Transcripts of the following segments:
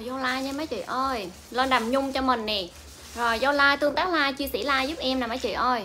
Rồi vô like nha mấy chị ơi. Lên đầm nhung cho mình nè. Rồi vô like, tương tác like, chia sẻ like giúp em nè mấy chị ơi.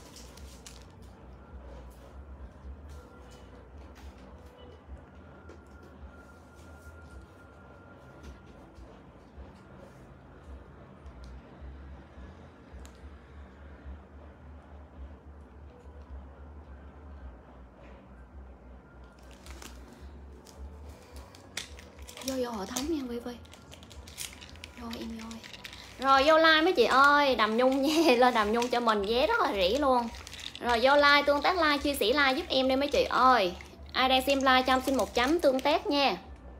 Vô hệ thống nha Vi Vi. Rồi em vô. Rồi vô like mấy chị ơi, đầm nhung nha, lên đầm nhung cho mình vé rất là rỉ luôn. Rồi vô like, tương tác like, chia sẻ like giúp em đi mấy chị ơi. Ai đang xem like cho em xin một chấm tương tác nha.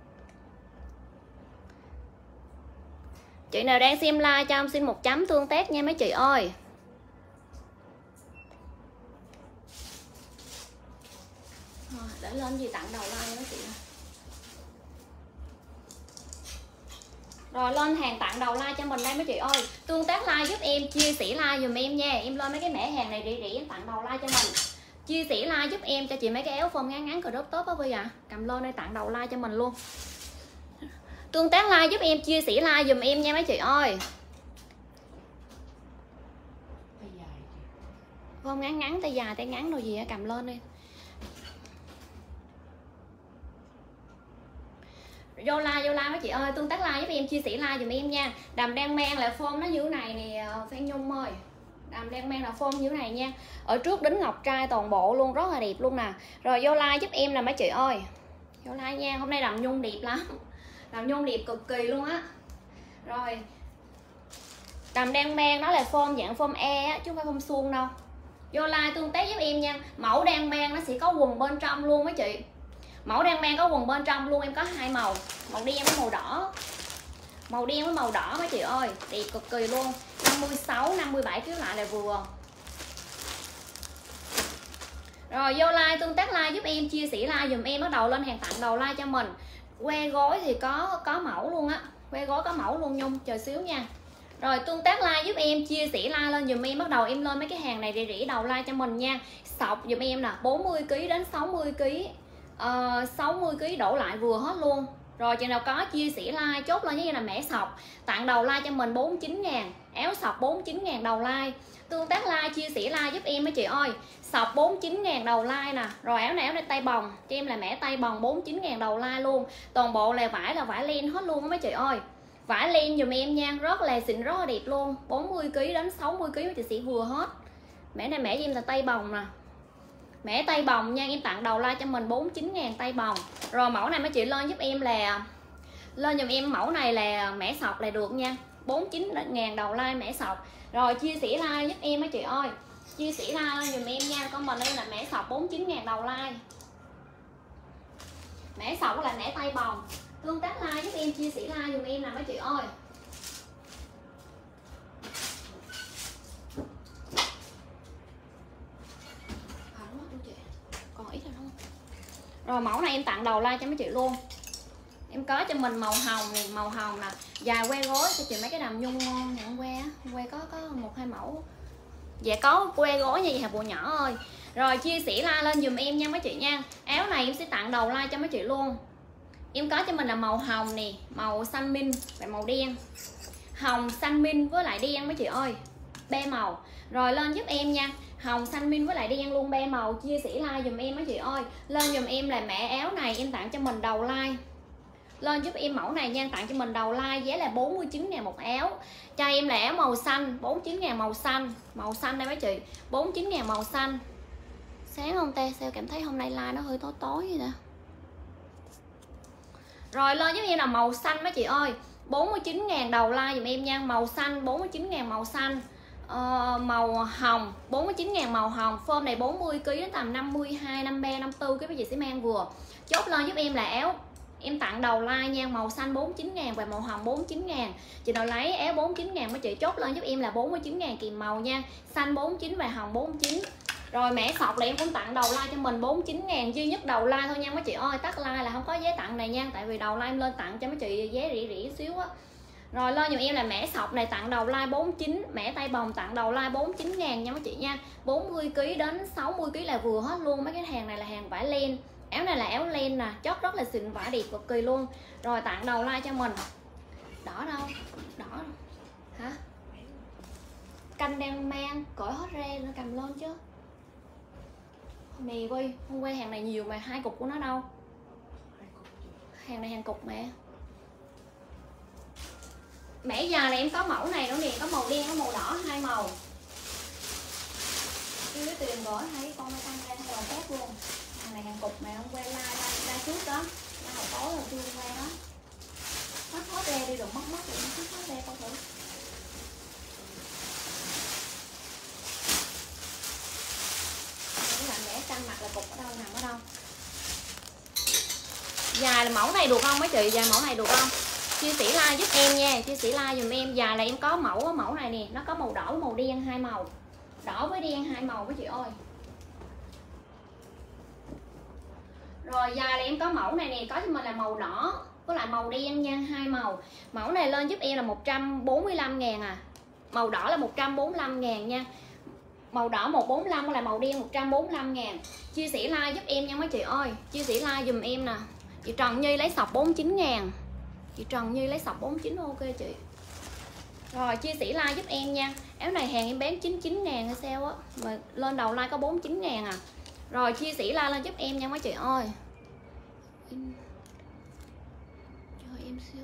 Chị nào đang xem like cho em xin một chấm tương tác nha mấy chị ơi. Để lên gì tặng đầu like mấy chị. Rồi lên hàng tặng đầu like cho mình đây mấy chị ơi. Tương tác like giúp em, chia sẻ like dùm em nha. Em lên mấy cái mẻ hàng này rỉ em tặng đầu like cho mình. Chia sẻ like giúp em cho chị mấy cái áo phông ngắn ngắn crop top á Vi à. Cầm lên đây tặng đầu like cho mình luôn. Tương tác like giúp em, chia sẻ like dùm em nha mấy chị ơi. Phông ngắn ngắn, tay dài, tay ngắn rồi gì á, cầm lên đi. Vô like mấy chị ơi, tương tác like giúp em, chia sẻ like dùm em nha. Đầm đang mang là form nó như thế này nè Phan Nhung ơi. Đầm đang mang là form như thế này nha. Ở trước đính ngọc trai toàn bộ luôn, rất là đẹp luôn nè. Rồi vô like giúp em nè mấy chị ơi. Vô like nha, hôm nay đầm nhung đẹp lắm. Đầm nhung đẹp cực kỳ luôn á. Rồi đầm đang mang nó là form dạng form E á, chứ không phải form suông đâu. Vô like tương tác giúp em nha. Mẫu đang mang nó sẽ có quần bên trong luôn mấy chị. Mẫu đang mang có quần bên trong luôn, em có hai màu, màu đen với màu đỏ. Màu đen với màu đỏ mấy chị ơi, đẹp cực kỳ luôn. 56, 57 kg lại là vừa. Rồi vô like, tương tác like giúp em, chia sẻ like dùm em, bắt đầu lên hàng tặng đầu like cho mình. Que gối thì có mẫu luôn á, que gối có mẫu luôn Nhung, chờ xíu nha. Rồi tương tác like giúp em, chia sẻ like lên dùm em, bắt đầu em lên mấy cái hàng này để rỉ đầu like cho mình nha. Sọc dùm em nè, 40 kg đến 60 kg. 60 kg đổ lại vừa hết luôn. Rồi chị nào có chia sẻ like chốt lên như là mẻ sọc, tặng đầu like cho mình 49.000, áo sọc 49.000 đầu like. Tương tác like, chia sẻ like giúp em mấy chị ơi. Sọc 49.000 đầu like nè. Rồi áo này tay bồng, cho em là mẻ tay bồng 49.000 đầu like luôn. Toàn bộ là vải len hết luôn á mấy chị ơi. Vải len dùm em nha, rất là xịn, rất là đẹp luôn. 40 kg đến 60 kg mấy chị sẽ vừa hết. Mẻ này mẻ cho em là tay bồng nè. Mẻ tay bồng nha, em tặng đầu like cho mình 49.000 tay bồng. Rồi mẫu này mấy chị lên giúp em là lên dùm em mẫu này là mẻ sọc là được nha. 49.000 đầu like mẻ sọc. Rồi chia sẻ like giúp em mấy chị ơi. Chia sẻ like lên dùm em nha. Con mình đây là mẻ sọc 49.000 đầu like. Mẻ sọc là mẻ tay bồng. Tương tác like giúp em, chia sẻ like dùm em nè mấy chị ơi. Rồi mẫu này em tặng đầu like cho mấy chị luôn. Em có cho mình màu hồng này, màu hồng nè, dài que gối cho chị mấy cái đầm nhung ngon nhận que có 1-2 mẫu. Dạ có que gối như vậy hả bộ nhỏ ơi. Rồi chia sẻ like lên dùm em nha mấy chị nha. Áo này em sẽ tặng đầu like cho mấy chị luôn. Em có cho mình là màu hồng nè, màu xanh minh và màu đen. Hồng, xanh minh với lại đen mấy chị ơi. 3 màu. Rồi lên giúp em nha. Hồng, xanh minh với lại đen luôn 3 màu. Chia sẻ like dùm em mấy chị ơi. Lên dùm em là mẹ áo này em tặng cho mình đầu like. Lên giúp em mẫu này nha, tặng cho mình đầu like, giá là 49.000 một áo. Cho em là áo màu xanh, 49.000 màu xanh. Màu xanh đây mấy chị, 49.000 màu xanh. Sáng không ta? Sao cảm thấy hôm nay like nó hơi tối tối vậy nè. Rồi lên giúp em là màu xanh mấy chị ơi, 49.000 đầu like dùm em nha. Màu xanh 49.000 màu xanh. Màu hồng 49.000 màu hồng. Form này 40 kg đến tầm 52, 53, 54 cái mấy chị sẽ mang vừa. Chốt lên giúp em là áo em tặng đầu like nha, màu xanh 49.000 và màu hồng 49.000. Chị nào lấy áo 49.000 mấy chị chốt lên giúp em là 49.000 kìm màu nha. Xanh 49 và hồng 49. Rồi mẻ sọc là em cũng tặng đầu like cho mình 49.000, duy nhất đầu like thôi nha mấy chị ơi. Tắt like là không có giá tặng này nha, tại vì đầu like em lên tặng cho mấy chị giá rỉ xíu á. Rồi lên dùm em là mẻ sọc này tặng đầu like 49, mẻ tay bồng tặng đầu like 49.000 nha mấy chị nha. 40 kg đến 60 kg là vừa hết luôn. Mấy cái hàng này là hàng vải len. Áo này là áo len nè, chốt rất là xịn, vải đẹp cực kỳ luôn. Rồi tặng đầu like cho mình. Đỏ đâu? Đỏ hả? Canh đang mang, cởi hết ra nó cầm lên chứ. Mì Vi, hôm qua hàng này nhiều mà 2 cục của nó đâu? Hàng này hàng cục mẹ. Mẻ dài là em có mẫu này nữa nè, có màu đen, có màu đỏ, 2 màu. Chứ tiền gửi thấy con mới tăng ra theo khác luôn. Hàng này hàng cục mà hôm qua la trước đó. La hồi tối rồi chưa hôm qua đó. Hết ra đi, đừng mất đi, hết ra con thử. Cái là mẻ canh mặt là cục ở đâu, nằm ở đâu? Dài là mẫu này được không mấy chị? Dài mẫu này được không? Chia sẻ like giúp em nha, chia sẻ like dùm em. Dài là em có mẫu này nè, nó có màu đỏ với màu đen, 2 màu. Đỏ với đen 2 màu với chị ơi. Rồi dài là em có mẫu này nè, có cho mình là màu đỏ với lại màu đen nha, 2 màu. Mẫu này lên giúp em là 145.000 à. Màu đỏ là 145.000 nha. Màu đỏ 145 là màu đen 145.000. Chia sẻ like giúp em nha mấy chị ơi. Chia sẻ like dùm em nè. Chị Trần Nhi lấy sọc 49.000. Chị Trần Nhi lấy sọc 49 ok chị. Rồi chia sẻ like giúp em nha. Áo này hàng em bán 99.000 hay sao á, mà lên đầu like có 49.000 à. Rồi chia sẻ like lên giúp em nha mấy chị ơi. Cho em xíu.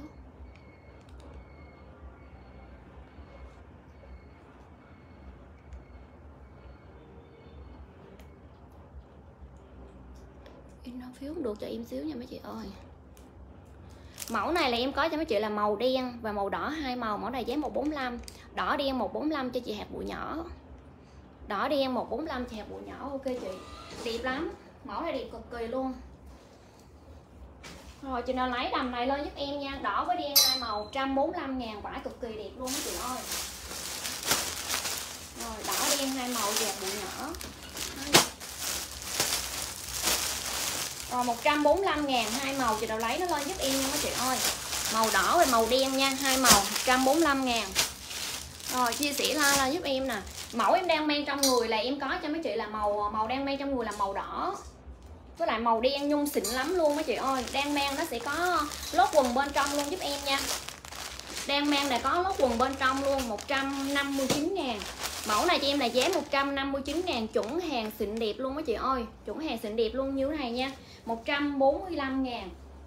In phiếu không được, cho em xíu nha mấy chị ơi. Mẫu này là em có cho mấy chị là màu đen và màu đỏ, 2 màu. Mẫu này giá 145. Đỏ đen 145 cho chị hạt bụi nhỏ. Đỏ đen 145 chị hạt bụi nhỏ ok chị. Đẹp lắm. Mẫu này đẹp cực kỳ luôn. Rồi chị nào lấy đầm này lên giúp em nha. Đỏ với đen 2 màu 145.000, vải cực kỳ đẹp luôn mấy chị ơi. Rồi đỏ đen 2 màu chị hạt bụi nhỏ. Rồi 145.000 2 màu, chị nào lấy nó lên giúp em nha mấy chị ơi. Màu đỏ và màu đen nha, 2 màu 145.000. Rồi chia sẻ like giúp em nè. Mẫu em đang mang trong người là em có cho mấy chị là màu đang mang trong người là màu đỏ với lại màu đen nhung xịn lắm luôn mấy chị ơi. Đang mang nó sẽ có lót quần bên trong luôn giúp em nha. Đang mang là có lót quần bên trong luôn, 159.000. Mẫu này cho em là giá 159.000, chuẩn hàng xịn đẹp luôn mấy chị ơi. Chuẩn hàng xịn đẹp luôn như thế này nha. 145.000.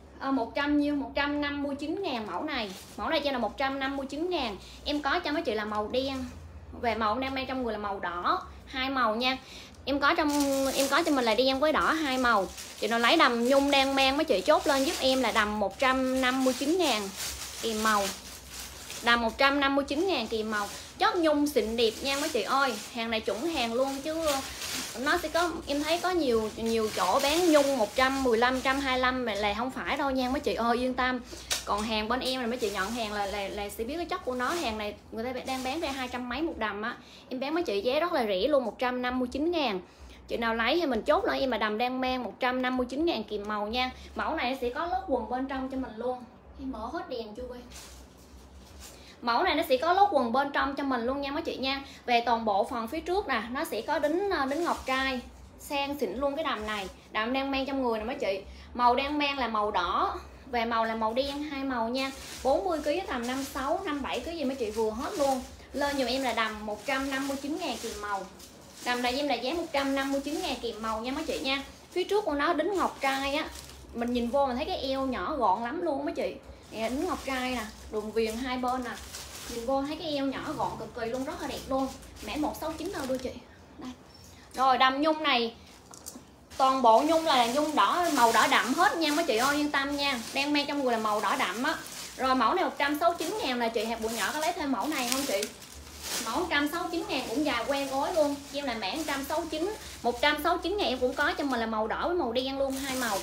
159.000 mẫu này. Mẫu này cho là 159.000. Em có cho mấy chị là màu đen. Về màu đang mang trong người là màu đỏ, 2 màu nha. Em có cho mình là đen với đỏ 2 màu. Chị nào lấy đầm nhung đang mang mấy chị chốt lên giúp em là đầm 159.000 kìm màu. Đầm 159.000 kìm màu. Chốt nhung xịn đẹp nha mấy chị ơi. Hàng này chuẩn hàng luôn chứ nó sẽ có, em thấy có nhiều chỗ bán nhung 115, 125 mà là không phải đâu nha mấy chị ơi, yên tâm. Còn hàng bên em là mấy chị nhận hàng là sẽ biết cái chất của nó. Hàng này người ta đang bán ra 200 mấy một đầm á. Em bán mấy chị giá rất là rẻ luôn, 159.000. Chị nào lấy thì mình chốt lại em mà đầm đang mang 159.000 kìm màu nha. Mẫu này sẽ có lót quần bên trong cho mình luôn. Em mở hết đèn chưa quay. Mẫu này nó sẽ có lót quần bên trong cho mình luôn nha mấy chị nha. Về toàn bộ phần phía trước nè, nó sẽ có đính ngọc trai sang xịn luôn cái đầm này. Đầm đang mang trong người nè mấy chị. Màu đang mang là màu đỏ, về màu là màu đen, 2 màu nha. 40 kg tầm 56, 57 kg gì mấy chị vừa hết luôn. Lên giùm em là đầm 159.000 kìm màu. Đầm này em là giá 159.000 kìm màu nha mấy chị nha. Phía trước của nó đính ngọc trai á. Mình nhìn vô mình thấy cái eo nhỏ gọn lắm luôn mấy chị. Nè, đính ngọc trai nè, đường viền hai bên nè. Nhìn vô thấy cái eo nhỏ gọn cực kỳ luôn, rất là đẹp luôn. Mã 169 đâu đưa chị. Đây. Rồi đầm nhung này toàn bộ nhung là nhung đỏ, màu đỏ đậm hết nha mấy chị ơi, yên tâm nha. Đang mang trong người là màu đỏ đậm á. Rồi mẫu này 169.000 là chị hạt bụi nhỏ có lấy thêm mẫu này không chị? Mẫu 169.000 cũng dài que gối luôn. Em là mã 169. 169.000 em cũng có cho mình là màu đỏ với màu đen luôn, 2 màu.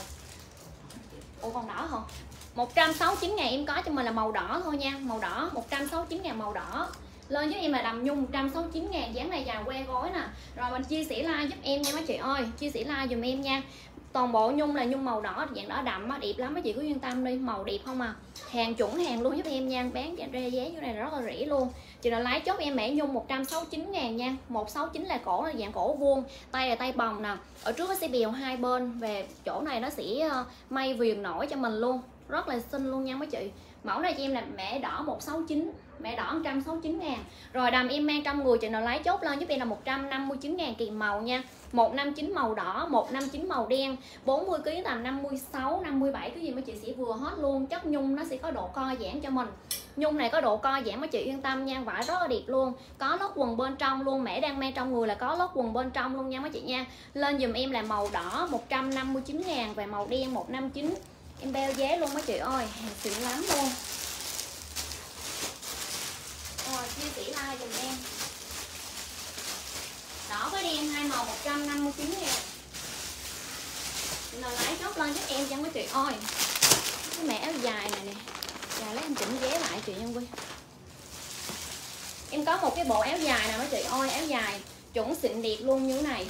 Ủa còn đỏ không? 169.000 em có cho mình là màu đỏ thôi nha, màu đỏ 169.000 màu đỏ. Lên giúp em là đầm nhung 169.000, dáng này dài que gối nè. Rồi mình chia sẻ like giúp em nha mấy chị ơi, chia sẻ like dùm em nha. Toàn bộ nhung là nhung màu đỏ, dạng đỏ đậm á, đẹp lắm mấy chị cứ yên tâm đi, màu đẹp không à. Hàng chuẩn hàng luôn giúp em nha, bán ra giá như này rất là rẻ luôn. Chị nào lấy chốt em mẻ nhung 169.000 nha. 169 là cổ là dạng cổ vuông, tay là tay bồng nè. Ở trước nó sẽ bèo hai bên, về chỗ này nó sẽ may viền nổi cho mình luôn. Rất là xinh luôn nha mấy chị. Mẫu này cho em là mẹ đỏ 169, mẹ đỏ 169.000. Rồi đầm em mang trong người chị nào lấy chốt lên giúp em là 159.000 kèm màu nha. 159 màu đỏ, 159 màu đen, 40 kg tầm 56, 57 cái gì mấy chị sẽ vừa hết luôn. Chất nhung nó sẽ có độ co giãn cho mình. Nhung này có độ co giãn mấy chị yên tâm nha, vải rất là đẹp luôn. Có lót quần bên trong luôn, mẹ đang mang trong người là có lót quần bên trong luôn nha mấy chị nha. Lên dùm em là màu đỏ 159.000 và màu đen 159. Em bao giá luôn mấy chị ơi, hàng xịn lắm luôn. Rồi chia sẻ like dùm em. Đỏ với đen hai màu 159.000. Nào lấy chốt lên giúp em cho mấy chị ơi. Cái mẹ áo dài này nè. Dài lấy em chỉnh vé lại chị Nhân Quy. Em có một cái bộ áo dài nè mấy chị ơi, áo dài chuẩn xịn đẹp luôn như thế này.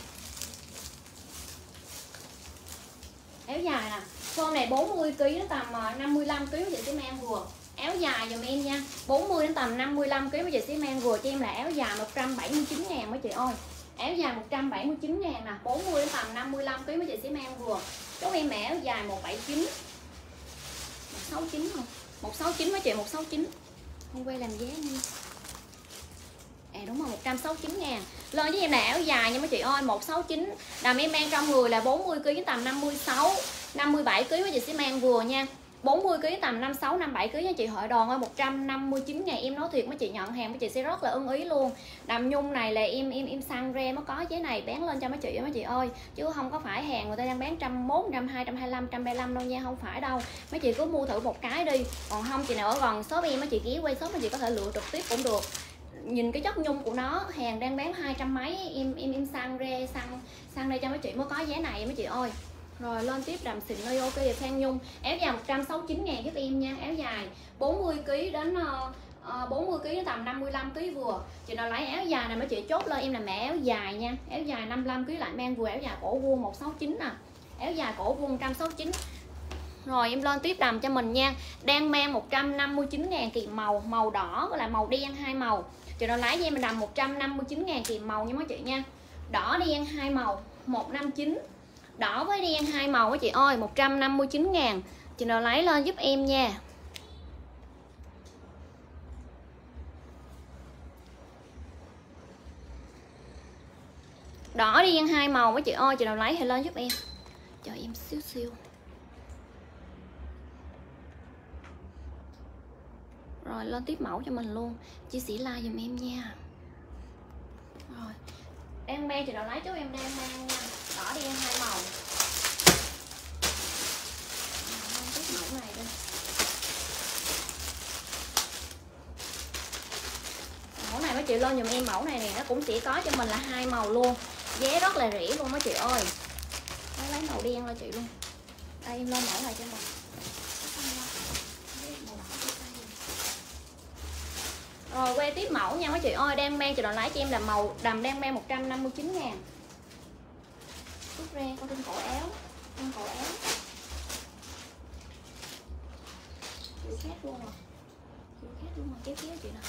Áo dài nè, con này 40 kg đến tầm 55 kg chị sẽ mang vừa. Áo dài dùm em nha, 40 đến tầm 55 kg chị sẽ mang vừa cho em là áo dài 179.000 mấy chị ơi. Áo dài 179.000 nè, 40 đến tầm 55 kg mấy chị sẽ mang vừa. Chốt em mẹ áo dài 179. 169 không? 169 mấy chị, 169. Không quay làm giá nha. Đúng rồi, 169.000. Lên với em là áo dài nha mấy chị ơi, 169. Đầm em mang trong người là 40 kg tầm 56, 57 kg mấy chị sẽ mang vừa nha. 40 kg tầm 56, 57 kg nha chị hội đòn ơi, 159.000. Em nói thiệt mấy chị nhận hàng mấy chị sẽ rất là ưng ý luôn. Đầm nhung này là em săn ra mới có giá này bán lên cho mấy chị ơi, chứ không có phải hàng người ta đang bán 101, 102, 125, 135 đâu nha, không phải đâu. Mấy chị cứ mua thử một cái đi. Còn không chị nào ở gần shop em mấy chị ghé quay shop mấy chị có thể lựa trực tiếp cũng được. Nhìn cái chất nhung của nó, hàng đang bán 200 mấy, em săn ra cho mấy chị mới có giá này mấy chị ơi. Rồi lên tiếp đầm xịn nơi ok và sang nhung. Áo dài 169.000 giúp em nha. Áo dài 40 kg đến 40 kg đến tầm 55 kg vừa. Chị nào lấy áo dài này mấy chị chốt lên em là mẹ áo dài nha. Áo dài 55 kg lại mang vừa, áo dài cổ vuông 169 nè. Áo dài cổ vuông 169. Rồi em lên tiếp đầm cho mình nha. Đang mang 159.000 kìm màu, màu đỏ với lại màu đen hai màu. Chị nào lấy cho em đầm 159.000 kìm màu nha mấy chị nha. Đỏ đen hai màu 159. Đỏ với đen hai màu mấy chị ơi, 159.000. Chị nào lấy lên giúp em nha. Đỏ đen hai màu mấy chị ơi, chị nào lấy thì lên giúp em. Cho em xíu. Rồi lên tiếp mẫu cho mình luôn. Chia sẻ like giùm em nha. Rồi đang mang chị nào lấy chú em đang mang nha. Đỏ đen hai màu. Lên tiếp mẫu này đi. Mẫu này mấy chị lên giùm em mẫu này nè, nó cũng sẽ có cho mình là hai màu luôn. Giá rất là rẻ luôn mấy chị ơi. Nó lấy màu đen cho chị luôn. Đây em lên mẫu này cho mình. Rồi quay tiếp mẫu nha mấy chị ơi, đang mang chị nào lấy cho em là màu đầm đang mang 159.000. Rút ra con trên cổ áo, trên cổ áo. Chịu khét luôn rồi. Chịu khét luôn rồi, kéo chị nè.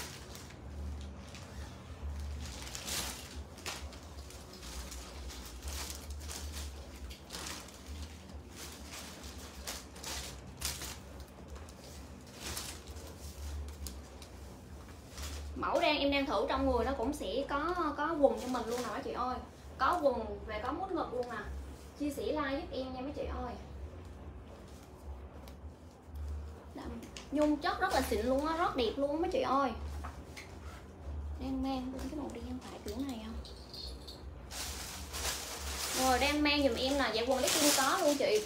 Mẫu em đang thử trong người nó cũng sẽ có quần cho mình luôn nè mấy chị ơi. Có quần và có mút ngực luôn nè. Chia sẻ like giúp em nha mấy chị ơi. Nhung chất rất là xịn luôn á, rất đẹp luôn mấy chị ơi. Đang mang cái màu đen phải kiểu này không? Rồi đang mang giùm em là dạ quần legging có luôn chị.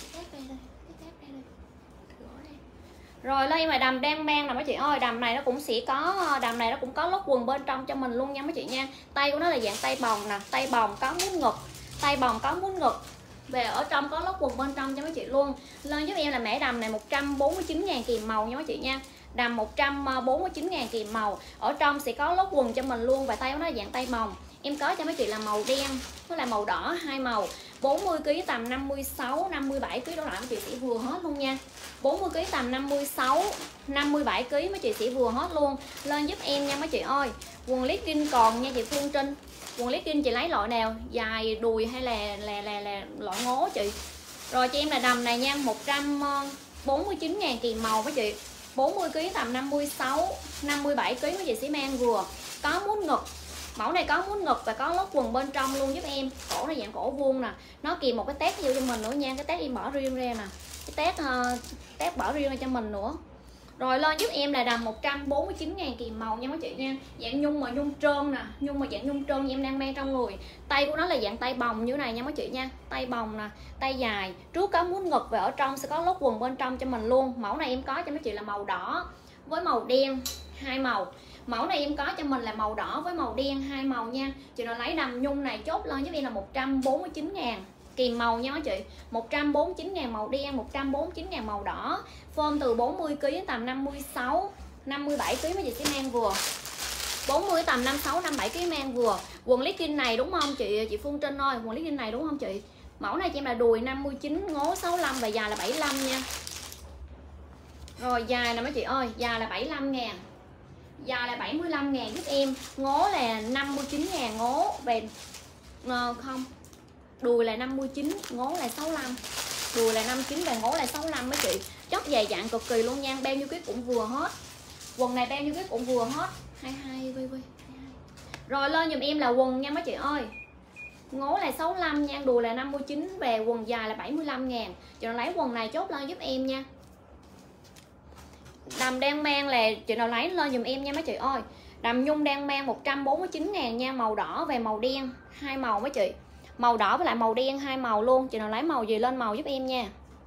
Rồi lên mà đầm đang mang nè mấy chị ơi, đầm này nó cũng sẽ có, đầm này nó cũng có lót quần bên trong cho mình luôn nha mấy chị nha. Tay của nó là dạng tay bồng nè, tay bồng có mút ngực, tay bồng có mút ngực. Về ở trong có lót quần bên trong cho mấy chị luôn. Lên giúp em là mẻ đầm này 149.000 kìm màu nha mấy chị nha. Đầm 149.000 kìm màu. Ở trong sẽ có lót quần cho mình luôn và tay của nó là dạng tay bồng. Em có cho mấy chị là màu đen với là màu đỏ hai màu. 40 kg tầm 56, 57 kg đó lại mấy chị sẽ vừa hết luôn nha. 40 kg tầm 56, 57 kg mấy chị sẽ vừa hết luôn. Lên giúp em nha mấy chị ơi. Quần legging còn nha chị Phương Trinh. Quần legging chị lấy loại nào? Dài đùi hay là loại ngố chị? Rồi cho em là đầm này nha, 149.000 kìm màu mấy chị. 40 kg tầm 56 57 kg mấy chị xi men vừa. Có mút ngực. Mẫu này có mút ngực và có lót quần bên trong luôn giúp em. Cổ này dạng cổ vuông nè. Nó kèm một cái tag vô cho mình nữa nha. Cái tag em bỏ riêng ra nè. Cái tag bỏ riêng ra cho mình nữa. Rồi lên giúp em là đầm 149.000 kìm màu nha mấy chị nha. Dạng nhung mà nhung trơn nè, nhung mà dạng nhung trơn em đang mang trong người. Tay của nó là dạng tay bồng như này nha mấy chị nha. Tay bồng nè, tay dài. Trước có mút ngực và ở trong sẽ có lót quần bên trong cho mình luôn. Mẫu này em có cho mấy chị là màu đỏ với màu đen, hai màu. Mẫu này em có cho mình là màu đỏ với màu đen, hai màu nha. Chị nào lấy đầm nhung này chốt lên giúp em là 149.000 kìm màu nha mấy chị. 149.000 màu đen, 149.000 màu đỏ. Form từ 40 kg đến tầm 56 57 kg mấy chị sẽ mang vừa. 40 tầm 56 57 kg mang vừa. Quần legging này đúng không chị Phương Trinh ơi, quần legging này đúng không chị? Mẫu này cho em là đùi 59, ngố 65 và dài là 75 nha. Rồi dài nè mấy chị ơi, dài là 75.000. Dài là 75.000 giúp em. Ngố là 59.000 ngố về không. Đùi là 59, ngố là 65. Đùi là 59 và ngố là 65 mấy chị. Chất dày dặn cực kỳ luôn nha, bao nhiêu ký cũng vừa hết. Quần này bao nhiêu ký cũng vừa hết. 22 vi. Rồi lên giùm em là quần nha mấy chị ơi. Ngố là 65 nha, đùi là 59 và quần dài là 75.000. Chị nào lấy quần này chốt lên giúp em nha. Đầm đang mang là chị nào lấy lên giùm em nha mấy chị ơi. Đầm nhung đang mang 149.000 nha, màu đỏ và màu đen, hai màu mấy chị. Màu đỏ với lại màu đen hai màu luôn. Chị nào lấy màu gì lên màu giúp em nha.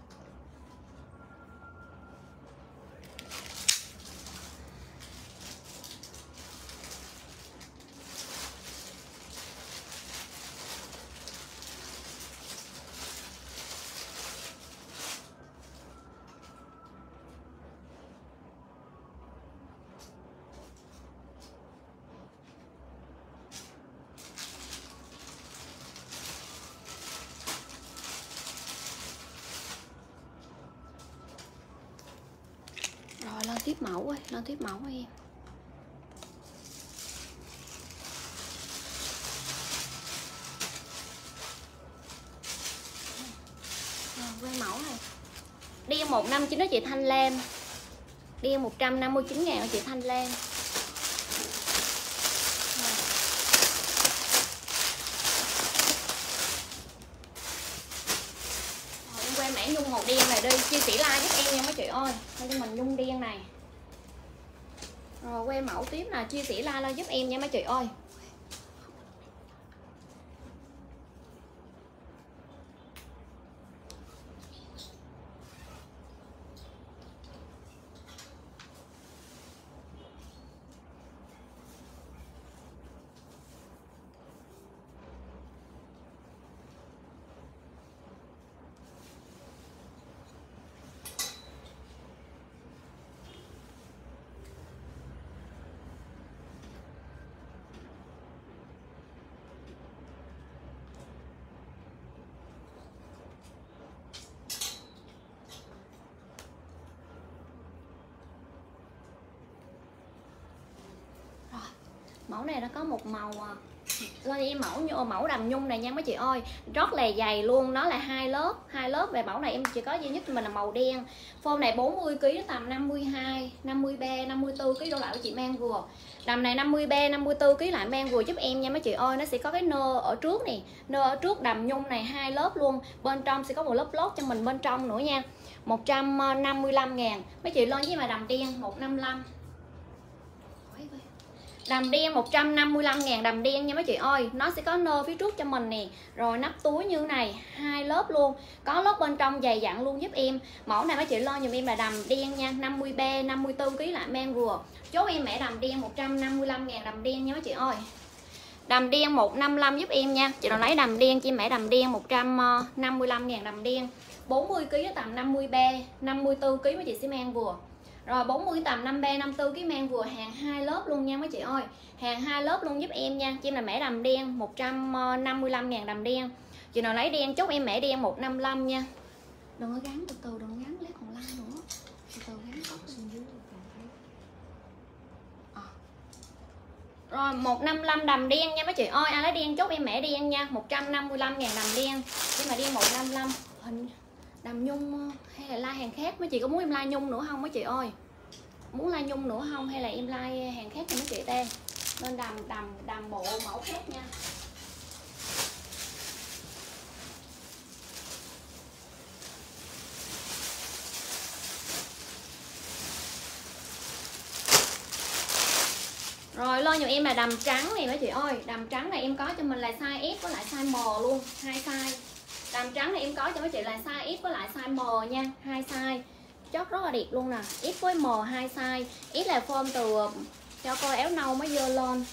Rồi lên tiếp mẫu ơi, lên tiếp mẫu em. Rồi quay mẫu này. Đen 159 đó chị Thanh Lam. Đen 159.000 đó chị Thanh Lam. Nhung màu đen này đi, chia sẻ like giúp em nha mấy chị ơi. Đây cho mình nhung đen này. Rồi quay mẫu tiếp là chia sẻ like lên giúp em nha mấy chị ơi. Mẫu này nó có một màu lên em mẫu đầm nhung này nha mấy chị ơi, rất là dày luôn, nó là hai lớp về mẫu này em chỉ có duy nhất mình là màu đen. Form này 40 kg tầm 52 53 54 kg đổ lại của chị mang vừa. Đầm này 53 54 kg lại mang vừa giúp em nha mấy chị ơi. Nó sẽ có cái nơ ở trước này, nơ ở trước đầm nhung này hai lớp luôn, bên trong sẽ có một lớp lót cho mình bên trong nữa nha. 155.000 mấy chị lên với mà đầm đen 155. Đầm đen 155.000 đầm đen nha mấy chị ơi. Nó sẽ có nơ phía trước cho mình nè. Rồi nắp túi như này, hai lớp luôn. Có lớp bên trong dày dặn luôn giúp em. Mẫu này mấy chị lên giùm em là đầm đen nha, 53 54 kg lại mang vừa. Chốt em mẹ đầm đen 155.000 đầm đen nha mấy chị ơi. Đầm đen 155 giúp em nha. Chị nào lấy đầm đen cho em mẹ đầm đen 155.000 đầm đen. 40 kg tầm 53 54 kg mấy chị sẽ mang vừa. Rồi 40 tầm 53 54 cái mang vừa, hàng hai lớp luôn nha mấy chị ơi. Hàng hai lớp luôn giúp em nha. Cho em là mẻ đầm đen 155.000 đầm đen. Chị nào lấy đen chốt em mẻ đen 155 nha. Đừng có gắn từ từ, đừng có gắn lát còn lăn nữa. Từ từ gắn tóc xuống dưới. Rồi 155 đầm đen nha mấy chị ơi. Ai lấy đen chốt em mẻ đen nha, 155.000 đầm đen. Nhưng mà đen 155 hình đầm nhung hay là like hàng khác mấy chị có muốn em like nhung nữa không mấy chị ơi? muốn like nhung nữa không hay là em like hàng khác cho mấy chị ta. Nên đầm bộ mẫu khác nha. Rồi lên giùm em là đầm trắng này mấy chị ơi. Đầm trắng này em có cho mình là size S với lại size M luôn, 2 size. Đầm trắng này em có cho mấy chị là size S với lại size M nha, 2 size. Chốt rất là đẹp luôn nè, S với M 2 size. S là form từ cho coi áo nâu mới dơ lên.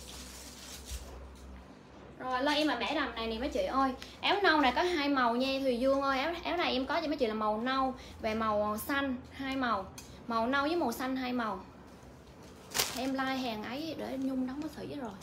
Rồi lên em là mẻ đầm này nè mấy chị ơi. Áo nâu này có 2 màu nha Thùy Dương ơi. Áo này em có cho mấy chị là màu nâu và màu xanh, 2 màu. Màu nâu với màu xanh 2 màu. Em like hàng ấy để Nhung đóng bác sĩ rồi.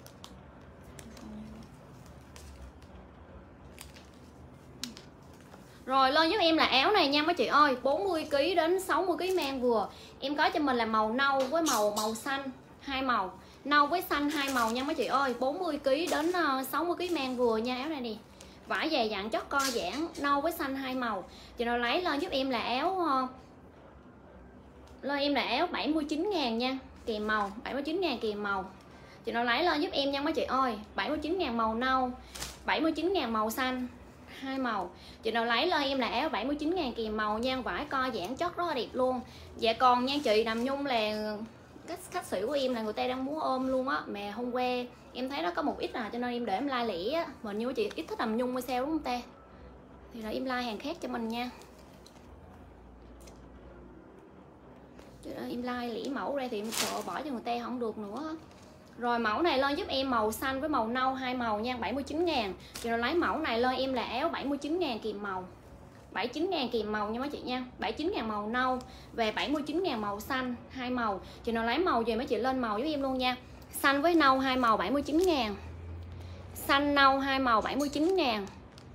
Rồi lên giúp em là áo này nha mấy chị ơi, 40kg đến 60kg mang vừa. Em có cho mình là màu nâu với màu xanh, 2 màu. Nâu với xanh 2 màu nha mấy chị ơi, 40kg đến 60kg mang vừa nha. Áo này nè, vải dày dặn chất co giãn, nâu với xanh 2 màu. Chị nào lấy lên giúp em là áo lên em là áo 79.000 nha, kèm màu, 79.000 kèm màu. Chị nào lấy lên giúp em nha mấy chị ơi, 79.000 màu nâu, 79.000 màu xanh, 2 màu. Chị nào lấy lên em là áo 79.000 kèm màu nha, vải co giãn chất rất là đẹp luôn. Dạ còn nha chị, đầm nhung là khách sĩ của em là người ta đang muốn ôm luôn á, mà hôm qua em thấy nó có một ít cho nên em để em like lẻ á. Mà như chị ít thích đầm nhung hay sao đúng không ta? Thì là em like hàng khác cho mình nha. Em like lỉ mẫu ra thì em sợ bỏ cho người ta không được nữa. Rồi mẫu này lên giúp em màu xanh với màu nâu 2 màu nha, 79.000. Chị nào lấy mẫu này lên em là áo 79.000 kèm màu, 79.000 kèm màu nha mấy chị nha, 79.000 màu nâu về 79.000 màu xanh 2 màu. Chị nào lấy màu gì mấy chị lên màu với em luôn nha. Xanh với nâu 2 màu 79.000, xanh nâu 2 màu 79.000.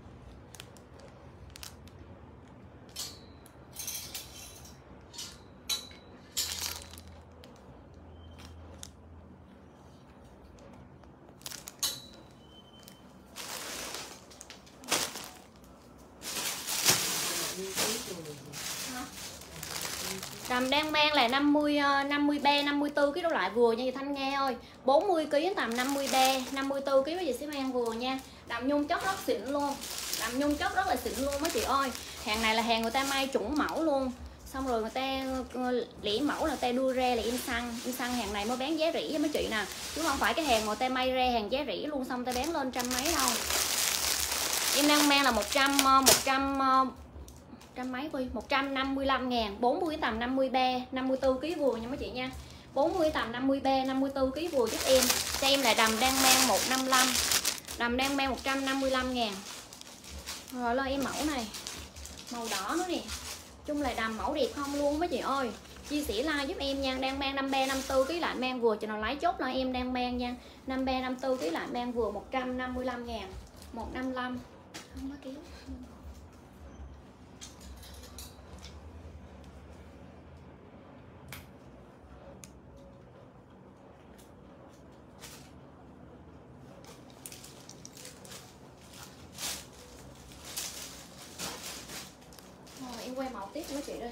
Đầm đang mang là 53 54 kg lại vừa nha chị Thanh Nga ơi. 40 kg tầm 53 54 kg với chị sẽ mang vừa nha. Đầm nhung chất rất xịn luôn. Đầm nhung chất rất là xịn luôn mấy chị ơi. Hàng này là hàng người ta may chuẩn mẫu luôn. Xong rồi người ta lỉ mẫu là người ta đưa ra là em săn hàng này mới bán giá rỉ với mấy chị nè. Chứ không phải cái hàng người ta may ra hàng giá rỉ luôn xong ta bán lên trăm mấy đâu. Em đang mang là 100 mấy 155.000, 40 tầm 53 54 kg vừa nha mấy chị nha. 40 tầm 53 54 kg vừa giúp em. Cho em là đầm đang mang 155. Đầm đang mang 155.000. Rồi lên em mẫu này. Màu đỏ nữa nè. Chung là đầm mẫu đẹp không luôn mấy chị ơi. Chia sẻ like giúp em nha, đang mang 53 54 kg lại mang vừa, cho nó lấy chốt là em đang mang nha. 53 54 kg lại mang vừa 155.000. 155. Không có kéo. Em quay mẫu tiếp với chị đây.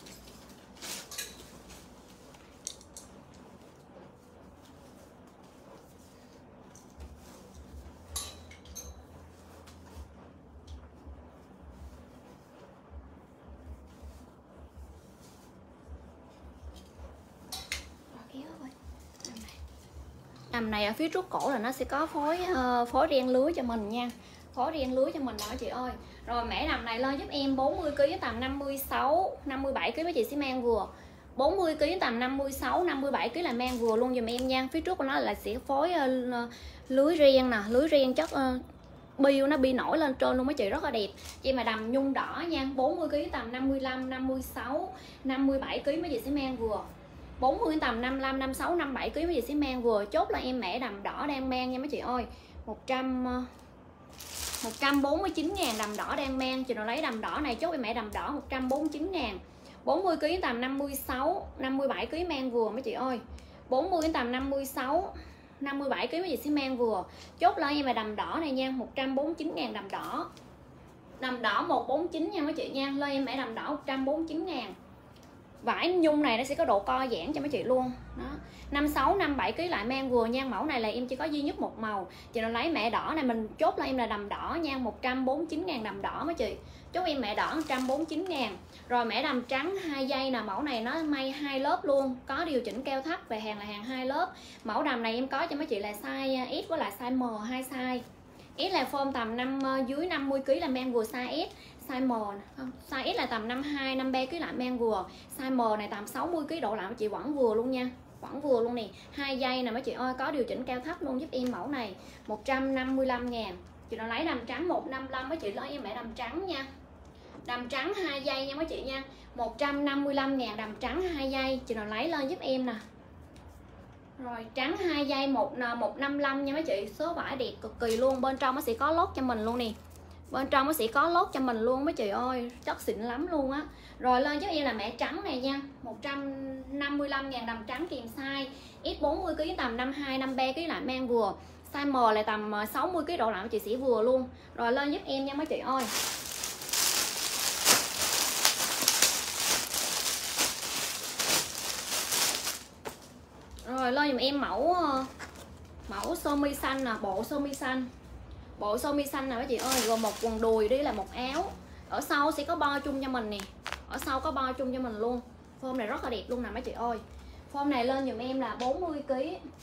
Đầm này ở phía trước cổ là nó sẽ có phối ren lưới cho mình nha, phối ren lưới cho mình đó chị ơi. Rồi mẻ đầm này lên giúp em 40 kg tầm 56 57 kg với chị sẽ mang vừa. 40 kg tầm 56 57 kg là mang vừa luôn giùm em nha. Phía trước của nó là sẽ phối lưới ren nè, lưới ren chất biêu nó bi nổi lên trên luôn mấy chị, rất là đẹp. Chị mà đầm nhung đỏ nha, 40 kg tầm 55 56 57 kg mấy chị sẽ mang vừa. 40 tầm 55 56 57 kg mấy chị sẽ mang vừa. Chốt là em mẻ đầm đỏ đang mang nha mấy chị ơi. 149.000 đầm đỏ đang mang. Chị nào lấy đầm đỏ này chốt em mẻ đầm đỏ 149.000. 40 kg tầm 56 57 kg mang vừa mấy chị ơi. 40 tầm 56 57 kg mấy chị sẽ mang vừa. Chốt lại em là đầm đỏ này nha, 149.000 đầm đỏ. Đầm đỏ 149 nha mấy chị nha. Lên em mẻ đầm đỏ 149.000. Vải nhung này nó sẽ có độ co giãn cho mấy chị luôn đó. 56 57 kg lại mang vừa nha. Mẫu này là em chỉ có duy nhất một màu. Chị nào lấy mẹ đỏ này mình chốt là em là đầm đỏ nha, 149.000 đầm đỏ mấy chị. Chốt em mẹ đỏ 149.000. Rồi mẹ đầm trắng 2 dây nè, mẫu này nó may 2 lớp luôn, có điều chỉnh keo thắt, về hàng là hàng 2 lớp. Mẫu đầm này em có cho mấy chị là size S với lại size M, 2 size. S là form tầm dưới 50 kg là mang vừa size S, size M không, size S là tầm 52 53 kg lại mang vừa, size M này tầm 60 kg độ lại mấy chị vẫn vừa luôn nha, vẫn vừa luôn nè. 2 dây nè mấy chị ơi, có điều chỉnh keo thấp luôn giúp em. Mẫu này 155.000. Chị nào lấy đầm trắng 155 mấy chị lấy em mẹ đầm trắng nha. Đầm trắng 2 dây nha mấy chị nha. 155.000 đầm trắng 2 dây. Chị nào lấy lên giúp em nè. Rồi trắng 2 dây 155 nha mấy chị. Số vải đẹp cực kỳ luôn. Bên trong nó sẽ có lót cho mình luôn nè. Bên trong nó sẽ có lót cho mình luôn mấy chị ơi. Chất xịn lắm luôn á. Rồi lên giúp em là mẹ trắng này nha. 155.000 đầm trắng kèm size X 40 kg tầm 52 53 kg lại mang vừa. Size M là tầm 60 kg độ lại mấy chị sẽ vừa luôn. Rồi lên giúp em nha mấy chị ơi. Rồi lên dùm em mẫu sơ mi xanh nè, bộ sơ mi xanh. Bộ sơ mi xanh nè mấy chị ơi, gồm một quần đùi đi là một áo. Ở sau sẽ có bo chung cho mình nè. Ở sau có bo chung cho mình luôn. Form này rất là đẹp luôn nè mấy chị ơi. Form này lên dùm em là 40 kg.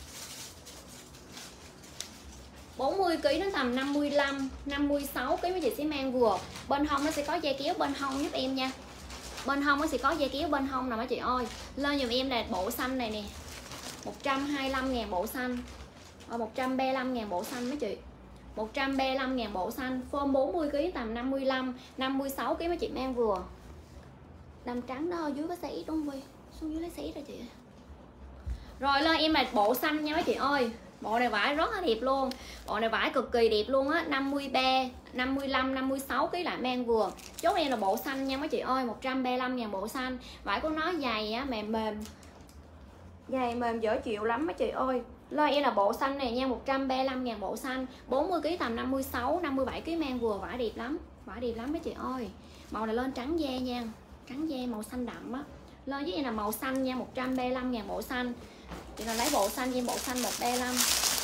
40 kg đến tầm 55, 56 kg mấy chị sẽ mang vừa. Bên hông nó sẽ có dây kéo bên hông giúp em nha. Bên hông nó sẽ có dây kéo bên hông nè mấy chị ơi. Lên dùm em là bộ xanh này nè. 125.000 bộ xanh. 135.000 bộ xanh mấy chị. 135.000 bộ xanh. Form 40 kg tầm 55, 56 kg mấy chị mang vừa. Đầm trắng đó ở dưới có size X đúng không Vi? Xuống dưới lấy size rồi chị. Rồi lên em là bộ xanh nha mấy chị ơi. Bộ này vải rất là đẹp luôn. Bộ này vải cực kỳ đẹp luôn á. 53, 55, 56 kg lại mang vừa. Chốt em là bộ xanh nha mấy chị ơi. 135.000 bộ xanh. Vải của nó dày á, mềm mềm. Dày mềm dễ chịu lắm mấy chị ơi. Lên em là bộ xanh này nha. 135.000 bộ xanh. 40 kg tầm 56, 57 kg mang vừa. Vải đẹp lắm. Vải đẹp lắm mấy chị ơi. Màu này lên trắng da nha. Trắng da màu xanh đậm á. Lên với em là màu xanh nha. 135.000 bộ xanh. Chị nào lấy bộ xanh với bộ xanh 135.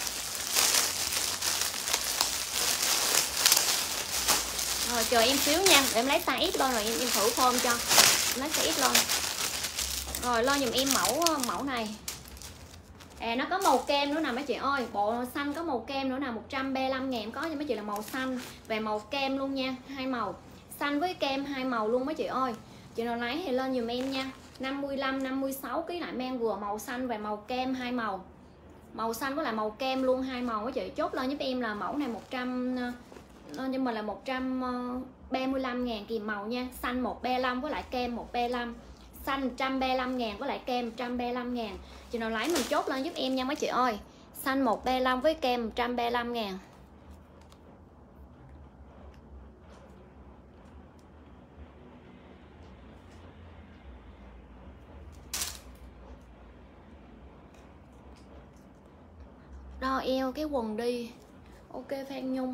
Rồi chờ em xíu nha, để em lấy size X lên rồi em thử form cho. Em lấy size X lên. Rồi lên dùm em mẫu này. Nó có màu kem nữa nè mấy chị ơi. Bộ xanh có màu kem nữa nè, 135.000 có cho mấy chị là màu xanh về màu kem luôn nha, hai màu. Xanh với kem hai màu luôn mấy chị ơi. Chị nào lấy thì lên dùm em nha. 55, 56 kg lại mang vừa màu xanh và màu kem hai màu. Màu xanh với lại màu kem luôn hai màu mấy chị. Chốt lên giúp em là mẫu này 100 lên cho mình là 135.000 kìm màu nha. Xanh 135 với lại kem 135. Xanh 135.000 với lại kem 135.000. Chị nào lấy mình chốt lên giúp em nha mấy chị ơi. Xanh 135 với kem 135.000. Đo eo cái quần đi. Ok Phan Nhung.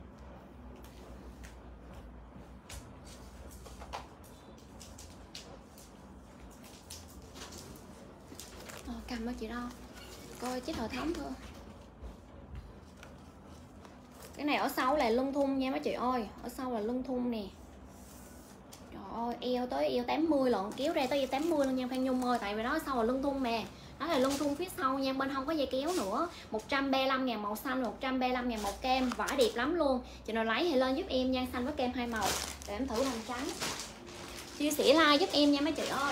Cầm đó chị đo. Coi chiếc hệ thống thôi. Cái này ở sau là lưng thun nha mấy chị ơi. Ở sau là lưng thun nè. Trời ơi eo tới eo 80 lận. Kéo ra tới eo 80 luôn nha Phan Nhung ơi. Tại vì đó ở sau là lưng thun nè. Đó là lưng thun phía sau nha. Bên hông có dây kéo nữa. 135.000 màu xanh, 135.000 màu kem. Vải đẹp lắm luôn. Chị nào lấy thì lên giúp em nha. Xanh với kem hai màu. Để em thử làm trắng. Chia sẻ like giúp em nha mấy chị ơi.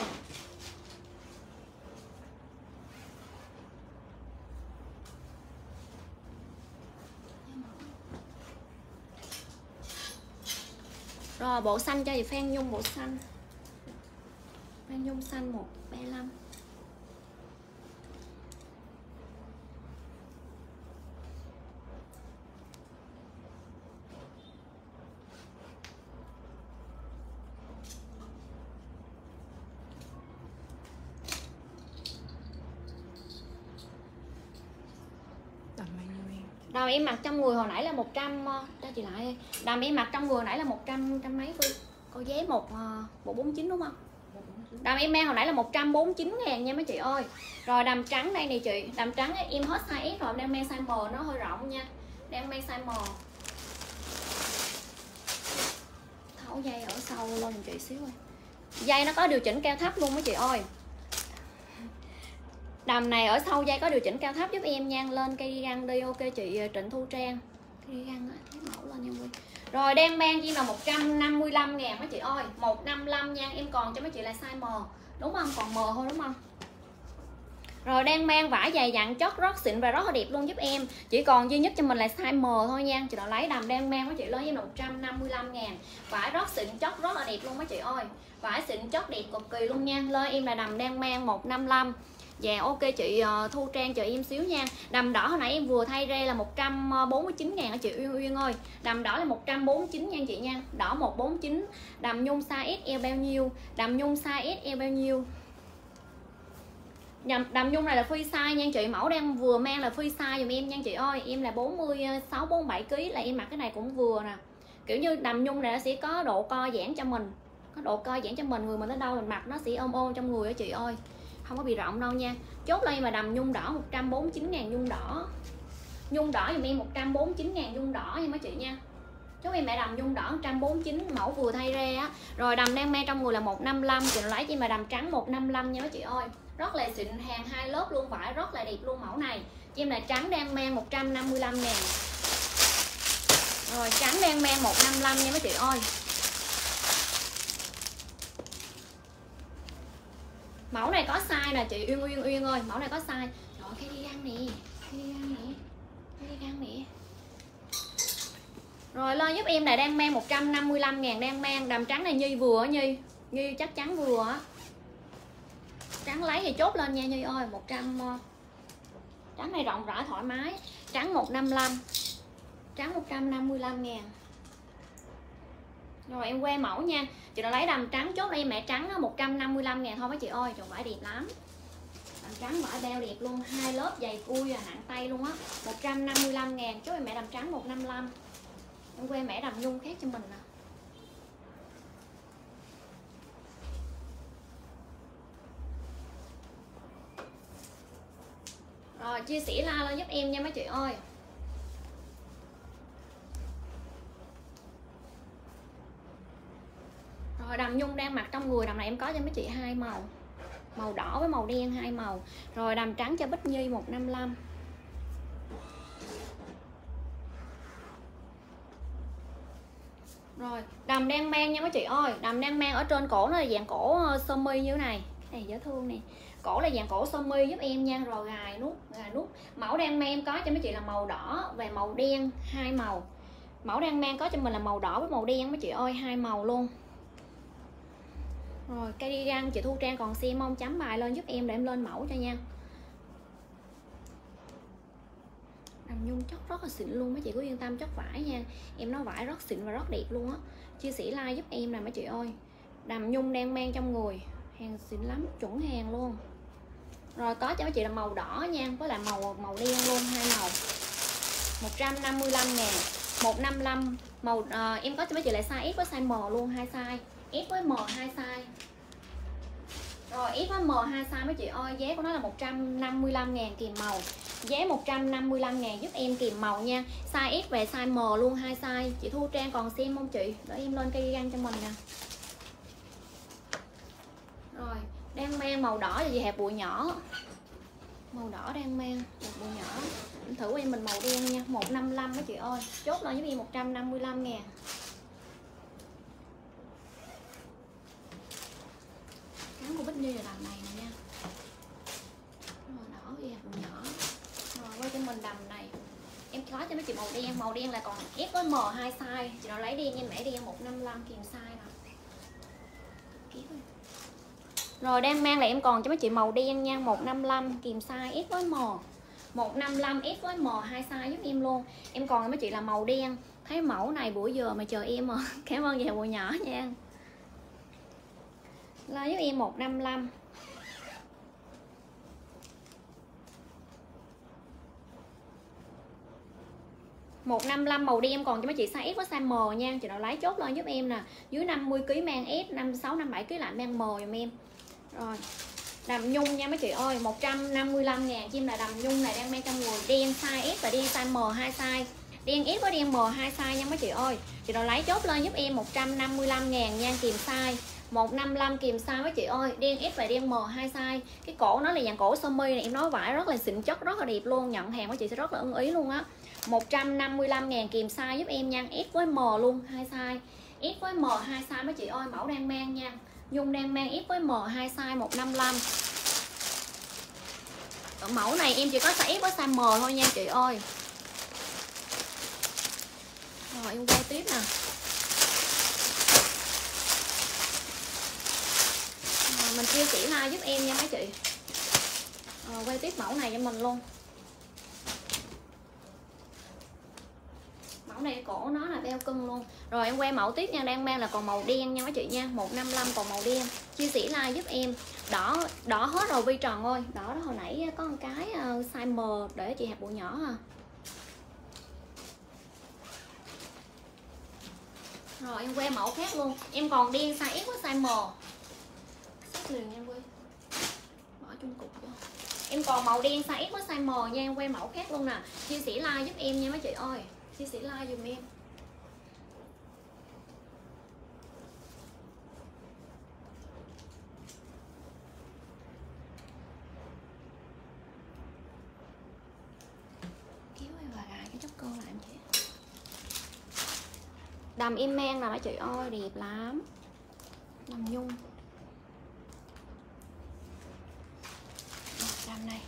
Rồi bộ xanh cho chị Phan Nhung, bộ xanh. Phan Nhung xanh 135. Đầm em mặc trong người hồi nãy là 100 cho chị lại. Đầm em mặc trong người hồi nãy là 100 mấy Phương. Cô vé 149 đúng không? Đầm em mang hồi nãy là 149.000 nha mấy chị ơi. Rồi đầm trắng đây nè chị. Đầm trắng em hết size S rồi, đang mang size M, nó hơi rộng nha. Đang mang size M. Tháo dây ở sau lên chị xíu ơi. Dây nó có điều chỉnh cao thấp luôn mấy chị ơi. Đầm này ở sau dây có điều chỉnh cao thấp giúp em nha. Lên cây găng đi, ok chị Trịnh Thu Trang. Cây găng á, thấy mẫu lên nha. Rồi đang mang chi là 155.000 mấy chị ơi. 155 nha, em còn cho mấy chị là size M. Đúng không? Còn M thôi đúng không? Rồi đang mang vải dày dặn chót rất xịn và rất là đẹp luôn giúp em. Chỉ còn duy nhất cho mình là size M thôi nha. Chị nào lấy đầm đang mang mấy chị lên với 155.000. Vải rất xịn chót rất là đẹp luôn mấy chị ơi. Vải xịn chót đẹp cực kỳ luôn nha. Lên em là đầm đang mang 155. Dạ ok chị Thu Trang chờ em xíu nha. Đầm đỏ hồi nãy em vừa thay ra là 149.000 ở chị Uyên Uyên ơi. Đầm đỏ là 149 nha chị nha. Đỏ 149. Đầm nhung size S eo bao nhiêu? Đầm nhung size S eo bao nhiêu? Đầm nhung này là free size nha chị. Mẫu đang vừa mang là free size dùm em nha chị ơi. Em là 46 47 kg là em mặc cái này cũng vừa nè. Kiểu như đầm nhung này nó sẽ có độ co giãn cho mình. Có độ co giãn cho mình, người mình tới đâu mình mặc nó sẽ ôm ôm trong người đó chị ơi. Không có bị rộng đâu nha. Chốt đây mà đầm nhung đỏ 149.000 nhung đỏ. Nhung đỏ dùm em 149.000 nhung đỏ nha mấy chị nha. Chốt em mẹ đầm nhung đỏ 149, mẫu vừa thay ra á. Rồi đầm đang mang trong người là 155, chị nào lấy cho em mà đầm trắng 155 nha mấy chị ơi. Rất là xịn, hàng 2 lớp luôn, vải rất là đẹp luôn mẫu này. Cho em là trắng đang mang 155.000. Rồi trắng đang mang 155 nha mấy chị ơi. Mẫu này có size nè chị Uyên ơi, mẫu này có size. Rồi cái đi găng nè, cái đi găng nè, cái đi găng nè. Rồi lên giúp em này đang mang 155.000, đang mang đầm trắng này Nhi vừa á Nhi. Nhi chắc chắn vừa á. Trắng lấy thì chốt lên nha Nhi ơi, 100. Trắng này rộng rãi thoải mái. Trắng 155. Trắng 155.000. Rồi em que mẫu nha. Chị nào lấy đầm trắng chốt đây mẹ trắng 155.000 thôi mấy chị ơi, trời vải đẹp lắm. Đầm trắng vải bao đẹp luôn, 2 lớp dày cui nặng tay luôn á. 155.000 chốt em mẹ đầm trắng 155. Em que mẹ đầm nhung khác cho mình nè. Rồi chia sẻ la lên giúp em nha mấy chị ơi. Rồi đầm nhung đang mặc trong người, đầm này em có cho mấy chị 2 màu. Màu đỏ với màu đen 2 màu. Rồi đầm trắng cho Bích Nhi 155. Rồi đầm đang mang nha mấy chị ơi. Đầm đang mang ở trên cổ nó là dạng cổ sơ mi như thế này. Cái này dễ thương nè. Cổ là dạng cổ sơ mi giúp em nha. Rồi gài nút. Mẫu đang mang em có cho mấy chị là màu đỏ và màu đen 2 màu. Mẫu đang mang có cho mình là màu đỏ với màu đen mấy chị ơi, 2 màu luôn. Rồi cây đi răng chị Thu Trang còn xem không, chấm bài lên giúp em để em lên mẫu cho nha. Đầm nhung chất rất là xịn luôn mấy chị, cứ yên tâm chất vải nha. Em nói vải rất xịn và rất đẹp luôn á. Chia sẻ like giúp em nè mấy chị ơi. Đầm nhung đang mang trong người, hàng xịn lắm, chuẩn hàng luôn. Rồi có cho mấy chị là màu đỏ nha, với lại màu đen luôn, 2 màu. 155.000. 155 màu em có cho mấy chị lại size S với size M luôn, 2 size. S với M 2 size. Rồi S với M 2 size mấy chị ơi, giá của nó là 155.000 kìm màu. Giá 155.000 giúp em kìm màu nha. Size S về size M luôn, 2 size. Chị Thu Trang còn xem không chị? Để em lên cây găng cho mình nè. Rồi, đang mang màu đỏ là gì hẹp bụi nhỏ. Màu đỏ đang mang hẹp bụi nhỏ. Em thử em mình màu đen nha, 155 mấy chị ơi. Chốt lên giúp em 155.000. Trắng của Bích Nhi là đầm này nè nha. Rồi đỏ ghi hẹp bụi nhỏ. Rồi quay cho mình đầm này. Em có cho mấy chị màu đen là còn S với M 2 size. Chị nào lấy đen em mẻ đen 155 kìm size nè. Rồi đang mang là em còn cho mấy chị màu đen nha, 155 kìm size S với M. 155 S với M 2 size giúp em luôn. Em còn cho mấy chị là màu đen. Thấy mẫu này bữa giờ mà chờ em à. Cảm ơn dèo bụi nhỏ nha. Lo giúp em 155. màu đen em còn cho mấy chị size S với size M nha. Chị nào lấy chốt lên giúp em nè. Dưới 50 kg mang S, 56 57 kg lại mang M giùm em. Rồi đầm nhung nha mấy chị ơi, 155.000. Chim là đầm nhung này đang mang trong người đen size S và đen size M, hai size. Đen S với đen M hai size nha mấy chị ơi. Chị nào lấy chốt lên giúp em 155.000 nha, kìm size 155 kìm size mấy chị ơi. Đen S và đen M hai size. Cái cổ nó là dạng cổ sơ mi này, em nói vải rất là xịn chất, rất là đẹp luôn. Nhận hàng của chị sẽ rất là ưng ý luôn á. 155.000 kìm size giúp em nha, S với M luôn, hai size. S với M hai size mấy chị ơi, mẫu đang mang nha. Nhung đang mang S với M hai size 155. Ở mẫu này em chỉ có size S với size M thôi nha chị ơi. Rồi em quay tiếp nè. Rồi, mình chia sẻ like giúp em nha mấy chị. Rồi, quay tiếp mẫu này cho mình luôn. Mẫu này cổ nó là beo cưng luôn. Rồi em quay mẫu tiếp nha, đang mang là còn màu đen nha mấy chị nha, 155 còn màu đen. Chia sẻ like giúp em. Đỏ hết rồi Vi Trần ơi. Đỏ đó hồi nãy có một cái size M để chị hạt bụi nhỏ ha. Rồi em quay mẫu khác luôn. Em còn đen size S với size M. Xếp liền nha Quy. Bỏ chung cục vô. Em còn màu đen size S với size M nha, em quay mẫu khác luôn nè. Chia sẻ like giúp em nha mấy chị ơi. Chia sẻ like dùm em. Kéo em và gài cái chốc cơ lại em chị. Đầm em mang nè mấy chị ơi, đẹp lắm. Đầm nhung. Đầm này.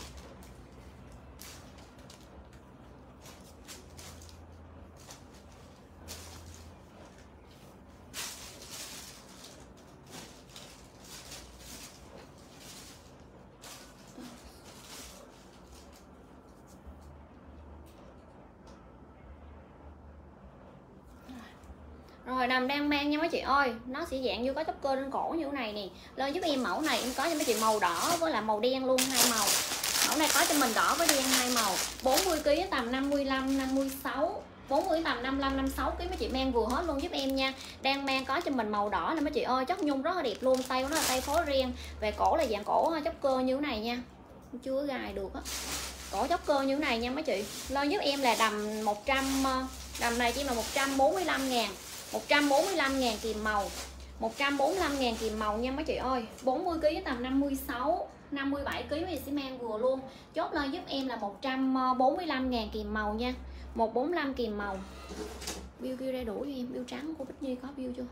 Rồi đầm đang mang nha mấy chị ơi. Nó sẽ dạng như có chốc cơ trên cổ như thế này nè. Lên giúp em mẫu này em có cho mấy chị màu đỏ với là màu đen luôn, hai màu. Mẫu này có cho mình đỏ với đen hai màu. 40kg tầm 55, 56, 40 tầm 55, 56 kg mấy chị mang vừa hết luôn giúp em nha. Đang mang có cho mình màu đỏ nè mấy chị ơi, chất nhung rất là đẹp luôn. Tay của nó là tay phối riêng. Về cổ là dạng cổ chốc cơ như thế này nha. Chưa gài được á. Cổ chốc cơ như thế này nha mấy chị. Lên giúp em là đầm 100, đầm này chỉ là 145.000. 145.000 kìm màu. 145.000 kìm màu nha mấy chị ơi. 40kg tầm 56, 57kg thì sẽ mang vừa luôn. Chốt lên giúp em là 145.000 kìm màu nha. 145 kìm màu. Bill kêu ra đủ cho em. Bill trắng của Bích Nhi có bill chưa?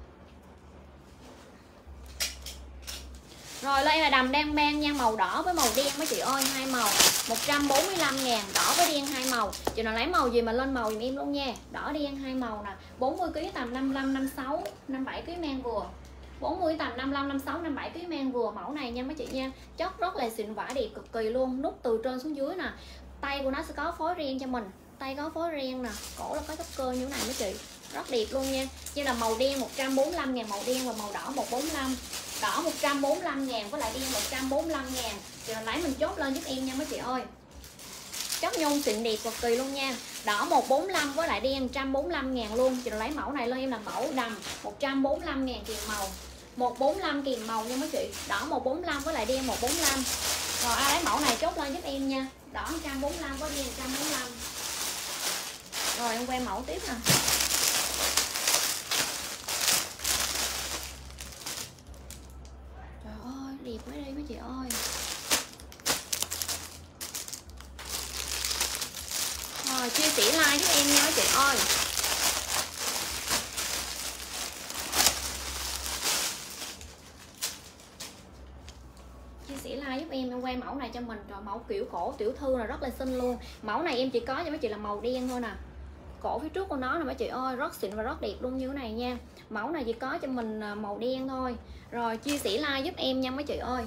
Rồi lên là đầm đang mang nha, màu đỏ với màu đen mấy chị ơi, hai màu. 145.000, đỏ với đen hai màu. Chị nào lấy màu gì mà lên màu giùm em luôn nha. Đỏ đen hai màu nè. 40kg tầm 55, 56, 57kg mang vừa. 40 tầm 55, 56, 57kg mang vừa mẫu này nha mấy chị nha. Chất rất là xịn, vải đẹp cực kỳ luôn, nút từ trên xuống dưới nè. Tay của nó sẽ có phối riêng cho mình. Tay có phối riêng nè, cổ là có chốc cơ như thế này mấy chị. Rất đẹp luôn nha. Như là màu đen 145.000 màu đen và màu đỏ 145. Đỏ 145.000 với lại đen 145.000. Chị nào lấy mình chốt lên giúp em nha mấy chị ơi. Chất nhung xịn đẹp cực kỳ luôn nha. Đỏ 145 với lại đen 145.000 luôn. Chị nào lấy mẫu này lên em làm mẫu đầm 145.000 kìm màu. 145 kìm màu nha mấy chị. Đỏ 145 với lại đen 145. Rồi ai lấy mẫu này chốt lên giúp em nha. Đỏ 145 với đen 145. Rồi em quay mẫu tiếp nè. Trời ơi, đẹp quá đi mấy chị ơi. Rồi chia sẻ like giúp em nha mấy chị ơi. Chia sẻ like giúp em quay mẫu này cho mình. Rồi mẫu kiểu cổ tiểu thư là rất là xinh luôn. Mẫu này em chỉ có cho mấy chị là màu đen thôi nè. Cổ phía trước của nó nè mấy chị ơi, rất xịn và rất đẹp luôn như thế này nha. Mẫu này chỉ có cho mình màu đen thôi. Rồi chia sẻ like giúp em nha mấy chị ơi.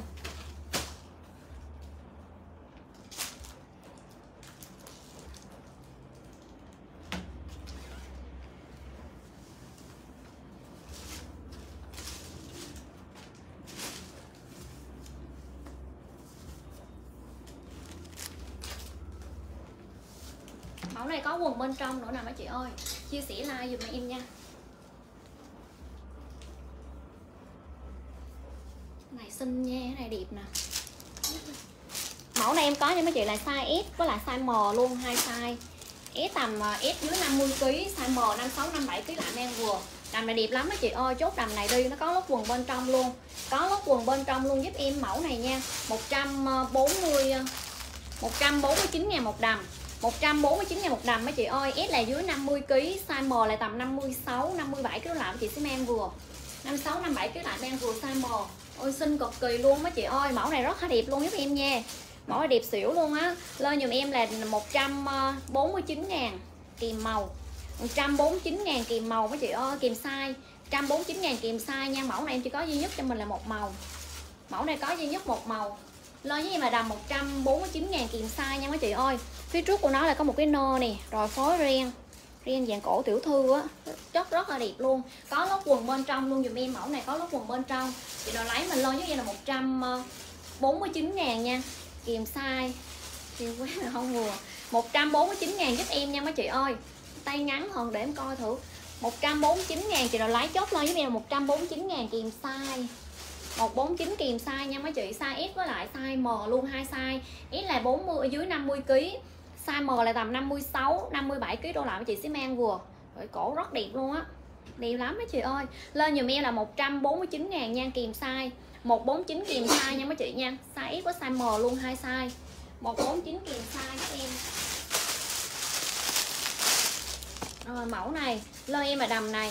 Mẫu này có quần bên trong nữa nè mấy chị ơi. Chia sẻ like dùm em nha. Này xinh nha, cái này đẹp nè. Mẫu này em có cho mấy chị là size S với lại size M luôn, hai size. S tầm S dưới 50kg, size M 56, 57kg lại mang vừa. Đầm này đẹp lắm mấy chị ơi, chốt đầm này đi, nó có lót quần bên trong luôn. Có lót quần bên trong luôn giúp em mẫu này nha. 149.000 một đầm. 149.000 một đầm mấy chị ơi. S là dưới 50kg, size M là tầm 56, 57kg lại chị sẽ mang vừa. 56, 57kg lại mang vừa size M. Ôi xinh cực kỳ luôn mấy chị ơi, mẫu này rất là đẹp luôn giúp em nha. Mẫu này đẹp xỉu luôn á. Lên dùm em là 149.000 kìm màu. 149.000 kìm màu mấy chị ơi, kìm size. 149.000 kìm size nha. Mẫu này em chỉ có duy nhất cho mình là một màu. Mẫu này có duy nhất một màu. Lên với em là đầm 149.000 kìm size nha mấy chị ơi. Phía trước của nó là có một cái nơ nè, rồi phối ren dạng cổ tiểu thư á, chất rất là đẹp luôn. Có lót quần bên trong luôn dùm em, mẫu này có lót quần bên trong. Chị nào lấy mình lên với em là 149.000 nha. Kìm size kìm quá là không vừa. 149.000 giúp em nha mấy chị ơi. Tay ngắn hơn để em coi thử. 149.000 chị nào lấy chốt lên với em là 149.000 kìm size. 149 kìm size nha mấy chị, size S với lại size M luôn, hai size. S là 40 dưới 50kg, size M là tầm 56, 57kg đổ lại mấy chị sẽ mang vừa. Rồi cổ rất đẹp luôn á. Đẹp lắm mấy chị ơi. Lên dùm em là 149.000 nha, kìm size. 149 kìm size nha mấy chị nha. Size S với size M luôn, hai size. 149 kìm size các em. Rồi mẫu này, lên em là đầm này.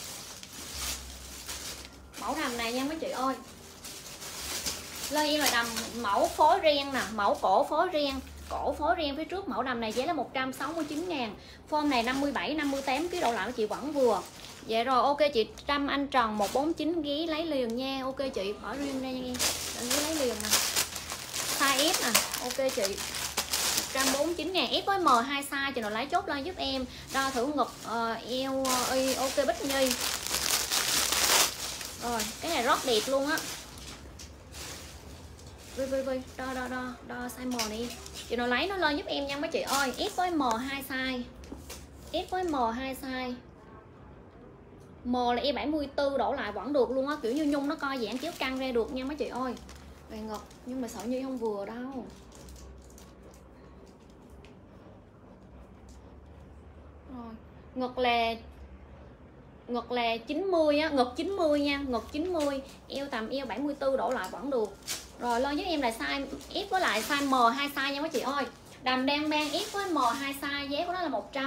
Mẫu đầm này nha mấy chị ơi. Lên em là đầm mẫu phối ren nè, mẫu cổ phối ren. Cổ phối ren phía trước mẫu đầm này giá là 169.000. Form này 57, 58kg độ lại chị vẫn vừa. Vậy rồi ok chị Trâm Anh Trần 149 ghé lấy liền nha. Ok chị bỏ riêng đây nha em. Ghé lấy liền nè. Size S nè. Ok chị. 149.000 S với M hai size, chị nào lấy chốt lên giúp em. Đo thử ngực eo ok Bích Nhi. Rồi, cái này rất đẹp luôn á. Đo size M này. Chị nào lấy nó lên giúp em nha mấy chị ơi. S với M hai size. S với M hai size. M là E74 đổ lại vẫn được luôn á, kiểu như nhung nó co giãn chéo căng ra được nha mấy chị ơi. Về ngực, nhưng mà sợ Nhi không vừa đâu. Rồi, ngực là 90 á, ngực 90 nha, ngực 90, eo tầm eo 74 đổ lại vẫn được. Rồi lên với em là size S với lại size M hai size nha mấy chị ơi. Đầm đang mang S với M hai size, giá của nó là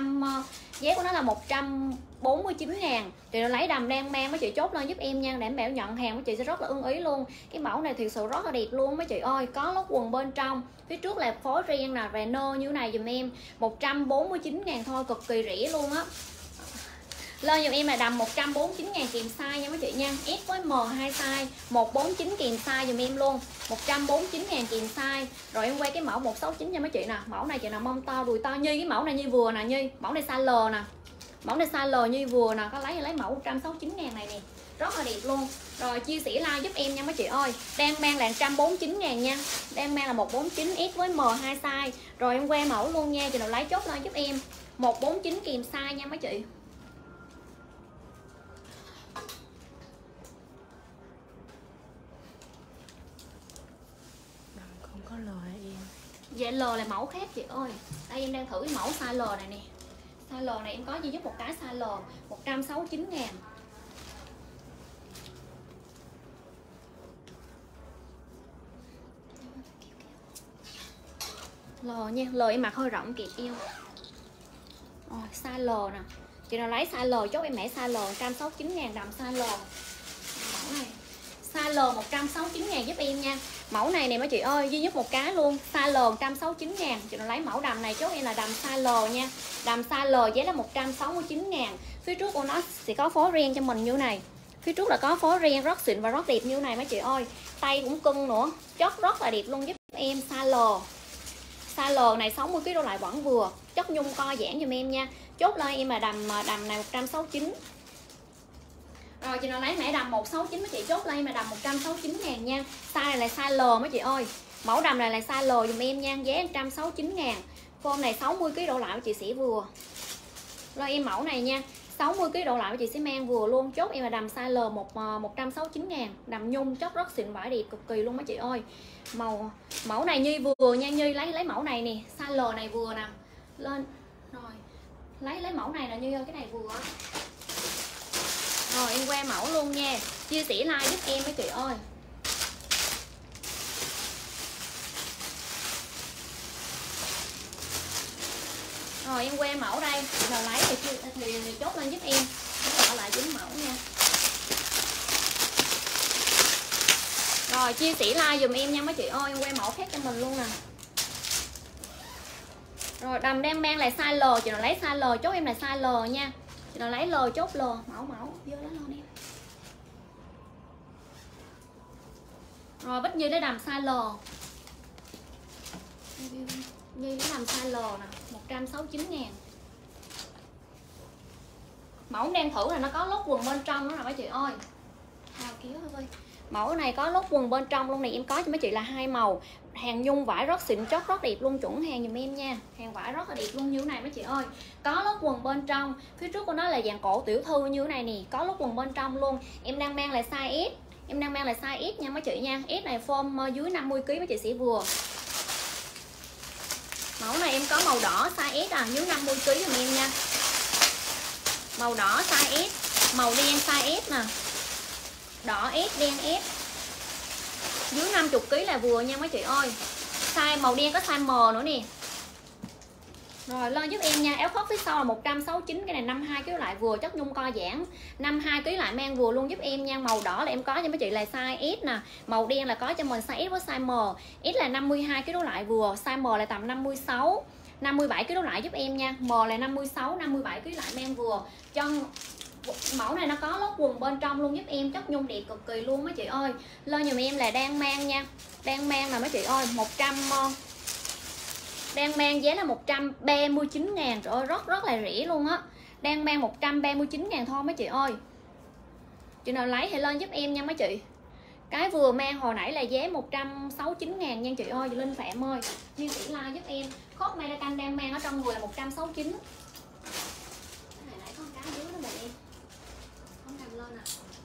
149.000. Chị nào lấy đầm đang mang mấy chị chốt lên giúp em nha, để em bảo nhận hàng mấy chị sẽ rất là ưng ý luôn. Cái mẫu này thực sự rất là đẹp luôn mấy chị ơi. Có lót quần bên trong, phía trước là phối ren nè, và nơ như này dùm em. 149.000 thôi, cực kỳ rẻ luôn á. Lên dùm em là đầm 149.000 kìm size nha mấy chị nha. S với M hai size, 149 kìm size dùm em luôn. 149.000 kìm size. Rồi em quay cái mẫu 169 nha mấy chị nè. Mẫu này chị nào mông to đùi to Nhi, cái mẫu này Nhi vừa nè Nhi. Mẫu này size L nè. Mẫu này size L Nhi vừa nè, có lấy mẫu 169.000 này nè. Rất là đẹp luôn. Rồi chia sẻ like giúp em nha mấy chị ơi. Đang mang là 149.000 nha. Đang mang là 149 S với M hai size. Rồi em quay mẫu luôn nha, chị nào lấy chốt lên giúp em. 149 kìm size nha mấy chị. Có L hả em? Dạ L là mẫu khác chị ơi. Đây em đang thử cái mẫu size L này nè. Size L này em có duy nhất một cái size L, 169.000. L nha, L em mặc hơi rộng kịp eo. Rồi size L nè. Chị nào lấy size L chốt em mẹ size L 169.000 đầm size L. Mẫu này. Size L 169.000 giúp em nha. Mẫu này nè mấy chị ơi, duy nhất một cái luôn. Size L 169.000. Chị nào lấy mẫu đầm này chốt em là đầm size L nha. Đầm size L giá là 169.000. Phía trước của nó sẽ có phối ren cho mình như này. Phía trước là có phối ren rất xịn và rất đẹp như này mấy chị ơi. Tay cũng cưng nữa, chất rất là đẹp luôn giúp em. Size L. Size L này 60kg đổ lại vẫn vừa. Chất nhung co giãn giùm em nha. Chốt lên em là đầm này 169. Rồi chị nào lấy mẻ đầm 169 mấy chị chốt lên mà đầm 169.000 nha. Size này là size L mấy chị ơi. Mẫu đầm này là size L dùm em nha, giá 169.000. Form này 60kg đổ lại mấy chị sẽ vừa. Rồi em mẫu này nha. 60 kg độ lại mấy chị sẽ mang vừa luôn. Chốt em là đầm size L 169.000, đầm nhung chất rất xịn, vải đẹp cực kỳ luôn mấy chị ơi. Mẫu này Nhi vừa nha, Nhi lấy mẫu này nè, size L này vừa nè. Lên rồi. Lấy mẫu này là Nhi ơi, cái này vừa. Rồi em qua mẫu luôn nha. Chia sẻ like giúp em mấy chị ơi. Rồi em que mẫu đây, rồi lấy thì chốt lên giúp em. Bỏ lại dính mẫu nha. Rồi chia sẻ like dùm em nha mấy chị ơi, em que mẫu khác cho mình luôn nè. Rồi đầm đang mang là size L, chị nào lấy size L chốt em là size L nha. Chị nào lấy L chốt L, mẫu vô đó luôn em. Rồi Bích Nhi lấy đầm size L. Nhi lấy đầm size L nè, 169.000. Mẫu đang thử là nó có lót quần bên trong đó nè mấy chị ơi. Kéo thôi. Mẫu này có lót quần bên trong luôn này, em có cho mấy chị là 2 màu. Hàng nhung vải rất xịn chất, rất đẹp luôn, chuẩn hàng dùm em nha. Hàng vải rất là đẹp luôn như thế này mấy chị ơi. Có lót quần bên trong, phía trước của nó là dạng cổ tiểu thư như thế này nè, có lót quần bên trong luôn. Em đang mang là size S. Em đang mang là size S nha mấy chị nha. S này form dưới 50 kg mấy chị sẽ vừa. Mẫu này em có màu đỏ size S dưới 50 kg dùm em nha. Màu đỏ size S, màu đen size S nè. Đỏ S, đen S. Dưới 50 kg là vừa nha mấy chị ơi. Size màu đen có size M nữa nè. Rồi lên giúp em nha. Áo khoác phía sau là 169, cái này 52 kg lại vừa, chất nhung co giãn. 52 kg lại mang vừa luôn giúp em nha. Màu đỏ là em có cho mấy chị là size S nè, màu đen là có cho mình size S với size M. S là 52 kg lại vừa, size M là tầm 56, 57 kg lại giúp em nha. M là 56, 57 kg lại mang vừa. Chân mẫu này nó có lót quần bên trong luôn giúp em, chất nhung đẹp cực kỳ luôn mấy chị ơi. Lên giùm em là đang mang nha. Đang mang là mấy chị ơi, đang mang giá là 139.000. Trời ơi rất là rẻ luôn á. Đang mang 139.000 thôi mấy chị ơi. Chị nào lấy thì lên giúp em nha mấy chị. Cái vừa mang hồi nãy là giá 169.000 nha chị ơi. Chị Linh Phạm ơi, chia sẻ like giúp em. Khóc Medican đang mang ở trong người là 169. Cái này nãy có cái dưới đó em. Không cầm lên à.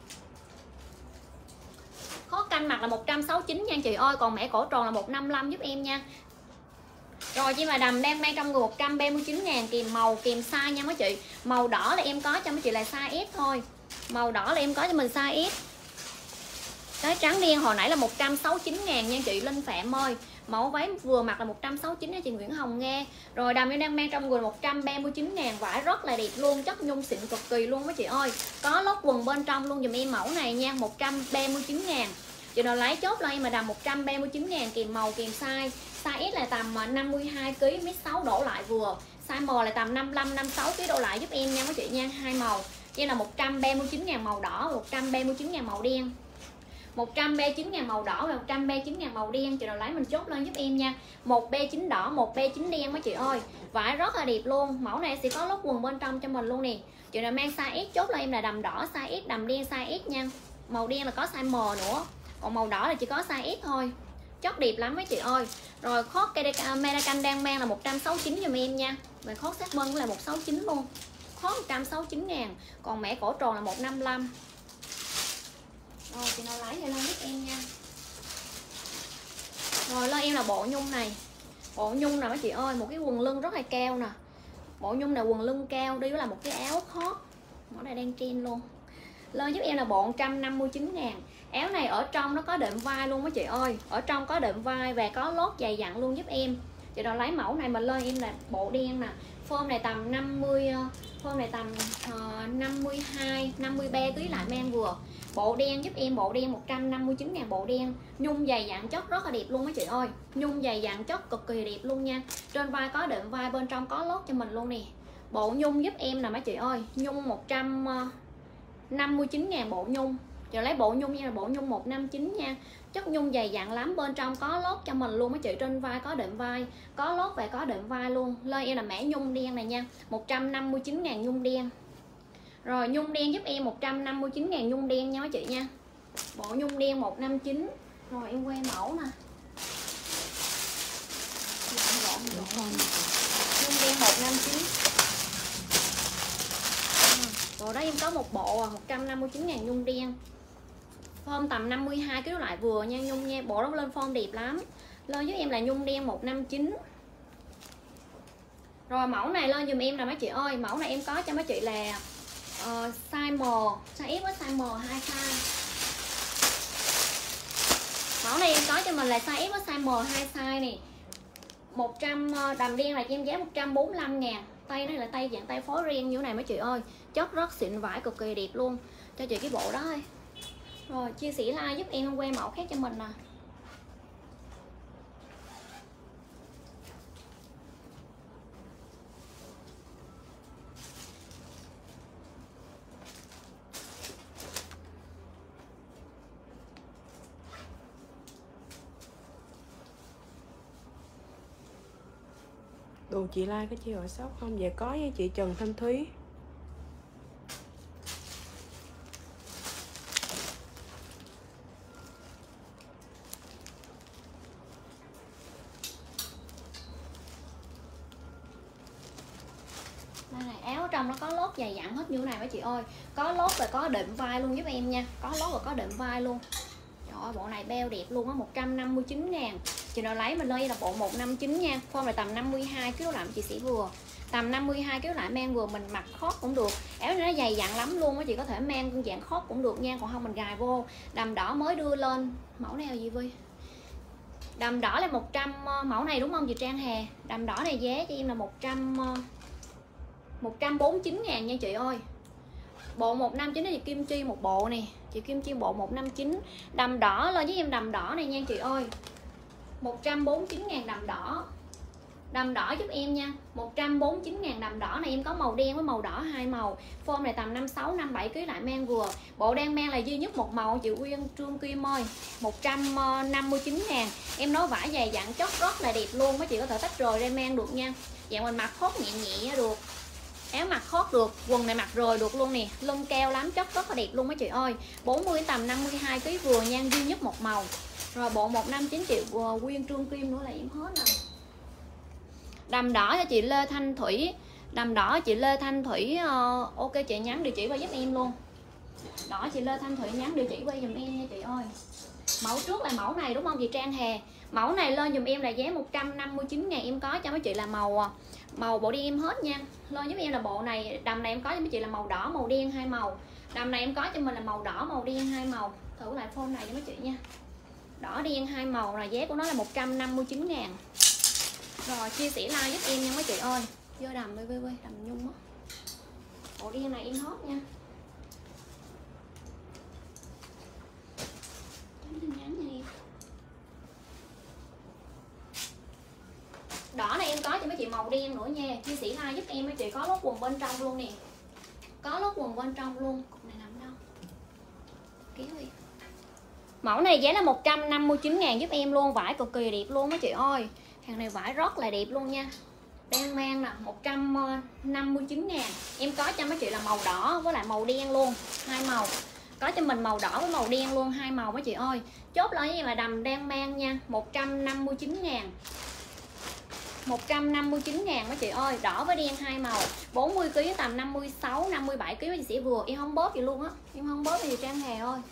Khó canh mặt là 169 nha chị ơi. Còn mẻ cổ tròn là 155 giúp em nha. Rồi chị mà đầm đang mang trong người 139.000, kèm màu kèm size nha mấy chị. Màu đỏ là em có cho mấy chị là size S thôi. Màu đỏ là em có cho mình size S. Cái trắng đen hồi nãy là 169.000 nha chị Linh Phạm ơi. Mẫu váy vừa mặc là 169 nha chị Nguyễn Hồng nghe. Rồi đầm em đang mang trong người 139.000, vải rất là đẹp luôn, chất nhung xịn cực kỳ luôn mấy chị ơi. Có lót quần bên trong luôn dùm em mẫu này nha, 139.000. Chị nào lấy chốt lên mà đầm 139.000 kèm màu kèm size. Size S là tầm 52 kg, mét 6 đổ lại vừa. Size M là tầm 55 56 kg đổ lại giúp em nha mấy chị nha, 2 màu. Đây là 139.000 màu đỏ, 139.000 màu đen. 139.000 màu đỏ và 139.000 màu đen. Chị nào lấy mình chốt lên giúp em nha. Một B9 đỏ, một B9 đen mấy chị ơi. Vải rất là đẹp luôn. Mẫu này sẽ có lót quần bên trong cho mình luôn nè. Chị nào mang size S chốt lên em là đầm đỏ size S, đầm đen size S nha. Màu đen là có size M nữa. Còn màu đỏ là chỉ có size S thôi. Chất đẹp lắm mấy chị ơi. Rồi khót Medican đang mang là 169 giùm em nha. Và khót sát bên cũng là 169 luôn. Khót 169.000. Còn mẻ cổ tròn là 155. Rồi chị nào lấy thì lên giúp em nha. Rồi lên em là bộ nhung này. Bộ nhung nè mấy chị ơi, một cái quần lưng rất là cao nè. Bộ nhung này quần lưng cao, đi với là một cái áo khót. Mẫu này đang trend luôn. Lên giúp em là bộ 159.000. Áo này ở trong nó có đệm vai luôn mấy chị ơi. Ở trong có đệm vai và có lót dày dặn luôn giúp em. Chị nào lấy mẫu này mà lên em là bộ đen nè. Form này tầm 50, form này tầm 52, 53 kg lại mang vừa. Bộ đen giúp em, bộ đen 159.000 bộ đen. Nhung dày dặn chất rất là đẹp luôn mấy chị ơi. Nhung dày dặn chất cực kỳ đẹp luôn nha. Trên vai có đệm vai, bên trong có lót cho mình luôn nè. Bộ nhung giúp em nè mấy chị ơi. Nhung 159.000 bộ nhung. Giờ lấy bộ nhung nha, là bộ nhung 159 nha. Chất nhung dày dặn lắm, bên trong có lót cho mình luôn mấy chị. Trên vai có đệm vai, có lót và có đệm vai luôn. Lên em là mã nhung đen này nha, 159.000 nhung đen. Rồi nhung đen giúp em 159.000 nhung đen nha mấy chị nha. Bộ nhung đen 159. Rồi em quay mẫu nè. Nhung đen 159. Bộ đó em có một bộ 159.000 nhung đen. Form tầm 52 kg lại vừa nha nhung nha. Bộ đó lên form đẹp lắm. Lên giúp em là nhung đen 159. Rồi mẫu này lên dùm em là mấy chị ơi. Mẫu này em có cho mấy chị là size M, size S với size M, 2 size. Mẫu này em có cho mình là size S với size M, 2 size này. 100 đầm đen là cho em giá 145.000. Tay này là tay dạng tay phối ren như thế này mấy chị ơi. Chất rất xịn, vải cực kỳ đẹp luôn. Cho chị cái bộ đó thôi. Rồi chia sẻ like giúp em que mẫu khác cho mình nè. Đồ chị like có chi gọi shop không? Dạ có với chị Trần Thanh Thúy. Đây này, áo ở trong nó có lót dày dặn hết như thế này mấy chị ơi. Có lót và có đệm vai luôn giúp em nha. Có lót và có đệm vai luôn. Trời ơi, bộ này beo đẹp luôn á, 159.000. Chị nào lấy mình lên là bộ 159 nha. Form là tầm 52 kg làm chị sĩ vừa. Tầm 52 kg lại mang vừa mình mặc khót cũng được. Áo này nó dày dặn lắm luôn á, chị có thể mang dạng khót cũng được nha, còn không mình gài vô. Đầm đỏ mới đưa lên. Mẫu này là gì Vi? Đầm đỏ là 100 mẫu này đúng không chị Trang Hà? Đầm đỏ này giá cho em là 149.000 nha chị ơi. Bộ 159 là chị Kim Chi một bộ nè. Chị Kim Chi bộ 159. Đầm đỏ lên với em đầm đỏ này nha chị ơi. 149.000 đầm đỏ. Đầm đỏ giúp em nha. 149.000 đầm đỏ này em có màu đen với màu đỏ hai màu. Form này tầm 56 57 kg lại mang vừa. Bộ đang mang là duy nhất một màu chị Uyên Trương Kim ơi. 159.000. Em nói vải dày dặn chất rất là đẹp luôn, mấy chị có thể tách rồi ra mang được nha. Dạng mình mặc khót nhẹ nhẹ được. Áo mặc khót được, quần này mặc rồi được luôn nè, lưng cao lắm, chất rất là đẹp luôn mấy chị ơi. 40 tầm 52 kg vừa nha, duy nhất một màu. Rồi bộ 159 triệu Quyên Trương Kim nữa là em hết rồi. Đầm đỏ cho chị Lê Thanh Thủy. Đầm đỏ chị Lê Thanh Thủy ok chị nhắn địa chỉ qua giúp em luôn. Đỏ chị Lê Thanh Thủy nhắn địa chỉ qua giùm em nha chị ơi. Mẫu trước là mẫu này đúng không chị Trang Hà? Mẫu này lên dùm em là giá 159.000, em có cho mấy chị là màu bộ đen em hết nha. Lên giúp em là bộ này, đầm này em có cho mấy chị là màu đỏ màu đen hai màu. Đầm này em có cho mình là màu đỏ màu đen hai màu. Thử lại phone này cho mấy chị nha. Đỏ đen hai màu là giá của nó là 159.000. Rồi chia sẻ like giúp em nha mấy chị ơi. Vô đầm đi đầm nhung á. Bộ đen này em hết nha. Chấm tin nhắn nha em. Đỏ này em có cho mấy chị màu đen nữa nha. Chia sẻ like giúp em mấy chị, có lót quần bên trong luôn nè. Có lót quần bên trong luôn. Cục này nằm đâu? Kéo đi. Mẫu này giá là 159.000 giúp em luôn. Vải cực kỳ đẹp luôn mấy chị ơi. Hàng này vải rất là đẹp luôn nha. Đang mang nè, 159.000. Em có cho mấy chị là màu đỏ với lại màu đen luôn, hai màu. Có cho mình màu đỏ với màu đen luôn, hai màu mấy chị ơi. Chốt lại với là đầm đang mang nha, 159.000. 159.000 mấy chị ơi, đỏ với đen hai màu. 40 kg tầm 56 57 kg chị sẽ vừa. Em không bóp gì luôn á. Em không bóp gì Trang Hà ơi.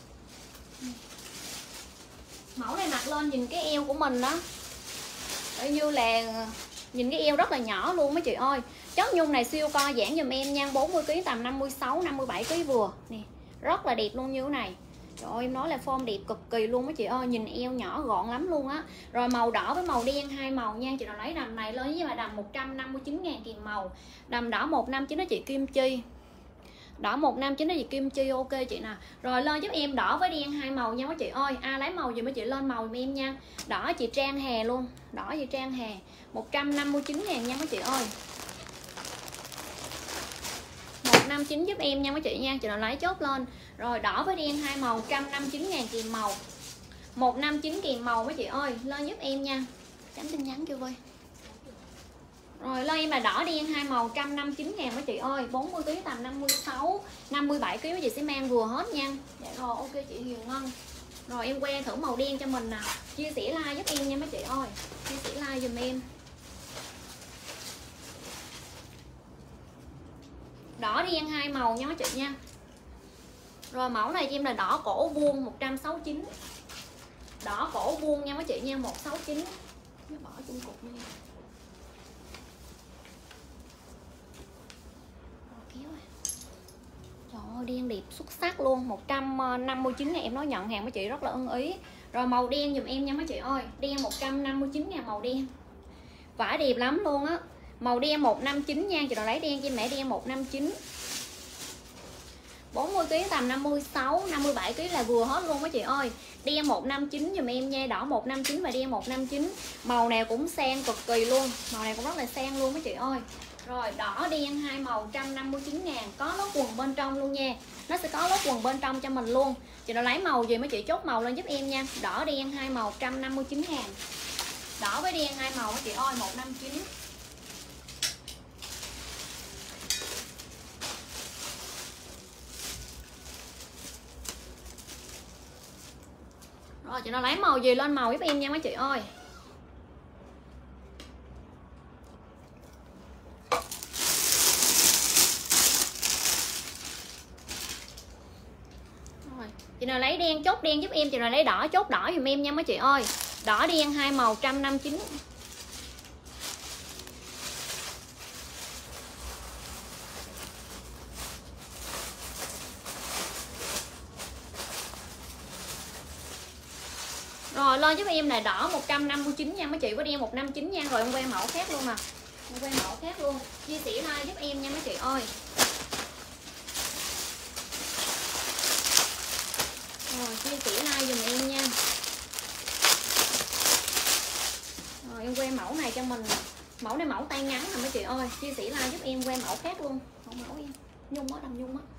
Mẫu này mặc lên nhìn cái eo của mình đó, như là nhìn cái eo rất là nhỏ luôn mấy chị ơi. Chất nhung này siêu co giãn giùm em nha. 40 kg tầm 56 57 kg vừa nè, rất là đẹp luôn như thế này. Trời ơi, em nói là form đẹp cực kỳ luôn mấy chị ơi. Nhìn eo nhỏ gọn lắm luôn á. Rồi màu đỏ với màu đen hai màu nha. Chị nào lấy đầm này lên với mà đầm 159.000 kìm màu. Đầm đỏ 159 đó chị Kim Chi. Đỏ 159 đó chị Kim Chi, ok chị nè. Rồi lên giúp em đỏ với đen hai màu nha mấy chị ơi. Ai lấy màu gì mấy chị lên màu giùm em nha. Đỏ chị Trang Hà luôn. Đỏ chị Trang Hà 159.000 nha mấy chị ơi. 159 giúp em nha mấy chị nha. Chị nào lấy chốt lên. Rồi đỏ với đen hai màu 159.000 kìm màu. 159 kìm màu mấy chị ơi. Lên giúp em nha. Chấm tin nhắn kêu với. Rồi lên em là đỏ đen hai màu 159.000 mấy chị ơi. 40 kg tầm 56 57 kg mấy chị sẽ mang vừa hết nha. Dạ rồi ok chị Hiền Ngân. Rồi em que thử màu đen cho mình nè. Chia sẻ like giúp em nha mấy chị ơi. Chia sẻ like giùm em. Đỏ đen hai màu nha mấy chị nha. Rồi mẫu này cho em là đỏ cổ vuông 169. Đỏ cổ vuông nha mấy chị nha, 169. Nó bỏ chung cục nha. Trời ơi đen đẹp xuất sắc luôn, 159 ngàn, em nói nhận hàng mấy chị rất là ưng ý. Rồi màu đen dùm em nha mấy chị ơi, đen 159 ngàn màu đen. Vải đẹp lắm luôn á. Màu đen 159 nha, chị nào lấy đen cho em mẹ đen 159. 40 kg tầm 56, 57 kg là vừa hết luôn mấy chị ơi. Đen 159 dùm em nha, đỏ 159 và đen 159. Màu nào cũng sang cực kỳ luôn, màu này cũng rất là sang luôn mấy chị ơi. Rồi đỏ đen hai màu 159 ngàn, có lót quần bên trong luôn nha. Nó sẽ có lót quần bên trong cho mình luôn. Chị nào lấy màu gì mấy chị chốt màu lên giúp em nha. Đỏ đen hai màu 159 ngàn. Đỏ với đen hai màu mấy chị ơi 159. Rồi chị nào lấy màu gì lên màu giúp em nha mấy chị ơi. Rồi chị nào lấy đen chốt đen giúp em, chị nào lấy đỏ chốt đỏ giùm em nha mấy chị ơi. Đỏ đen hai màu 159. Rồi lên giúp em là đỏ 159 nha mấy chị, có đen 159 nha. Rồi em quay mẫu khác luôn nè. Em quay mẫu khác luôn. Chia sẻ like giúp em nha mấy chị ơi. Rồi chia sẻ like dùm em nha. Rồi em quay mẫu này cho mình. Mẫu này mẫu tay ngắn nè mấy chị ơi. Chia sẻ like giúp em quay mẫu khác luôn. Mẫu em. Nhung á, đầm nhung á.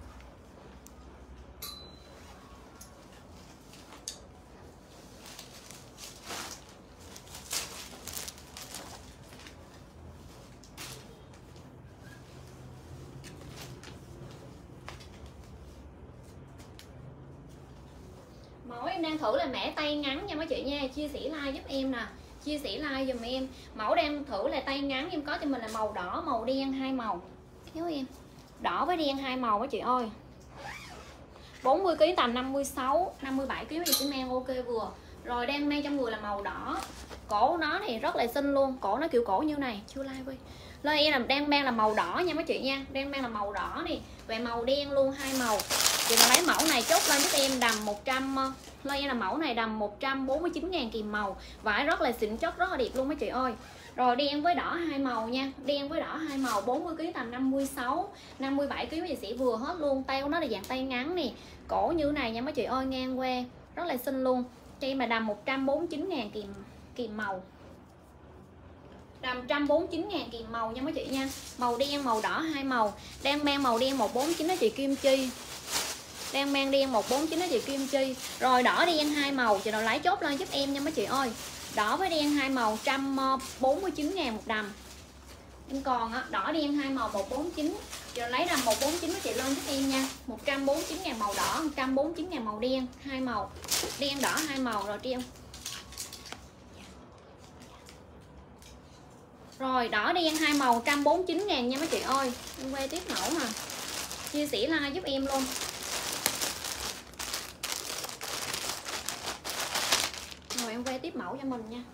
Mẫu em đang thử là mẻ tay ngắn nha mấy chị nha. Chia sẻ like giúp em nè. Chia sẻ like dùm em. Mẫu đang thử là tay ngắn, em có cho mình là màu đỏ, màu đen hai màu. Thiếu em. Đỏ với đen hai màu mấy chị ơi. 40 kg tầm 56, 57 kg thì sẽ mang ok vừa. Rồi đang mang trong người là màu đỏ. Cổ nó thì rất là xinh luôn, cổ nó kiểu cổ như này, chưa like với. Lên em là đang mang là màu đỏ nha mấy chị nha, đang mang là màu đỏ nè, về màu đen luôn hai màu. Chị nào lấy mẫu này chốt lên giúp em đầm 100. Lên em là mẫu này đầm 149 ngàn kìm màu. Vải rất là xịn chất, rất là đẹp luôn mấy chị ơi. Rồi đen với đỏ hai màu nha, đen với đỏ hai màu, 40 kg tầm 56, 57 kg thì sẽ vừa hết luôn. Tay của nó là dạng tay ngắn nè, cổ như này nha mấy chị ơi, ngang que rất là xinh luôn. Cho em là đầm 149 ngàn kìm màu. Đầm 149 ngàn kìm màu nha mấy chị nha. Màu đen màu đỏ hai màu. Đang mang màu đen 149 đó chị Kim Chi. Đang mang đen 149 đó chị Kim Chi. Rồi đỏ đen hai màu, chị nào lấy chốt lên giúp em nha mấy chị ơi. Đỏ với đen hai màu 149 ngàn một đầm. Em còn á, đỏ đen hai màu 149. Chị nào lấy đầm 149 đó chị lên giúp em nha. 149 ngàn màu đỏ, 149 ngàn màu đen hai màu. Đen đỏ hai màu rồi treo. Rồi đỏ đen hai màu 149 ngàn nha mấy chị ơi. Em quay tiếp mẫu mà. Chia sẻ like giúp em luôn. Rồi em quay tiếp mẫu cho mình nha.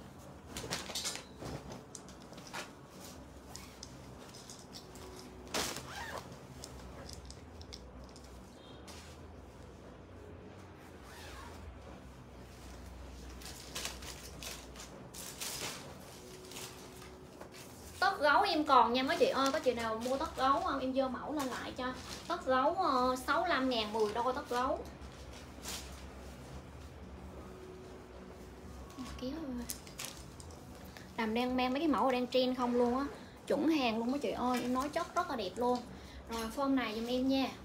Tóc gấu em còn nha mấy chị ơi. Có chị nào mua tóc gấu không? Em vô mẫu lên lại cho. Tóc gấu 65 ngàn 10 đôi tóc gấu. Đầm đang mang mấy cái mẫu đang trend không luôn á. Chuẩn hàng luôn mấy chị ơi. Em nói chất rất là đẹp luôn. Rồi form này giùm em nha.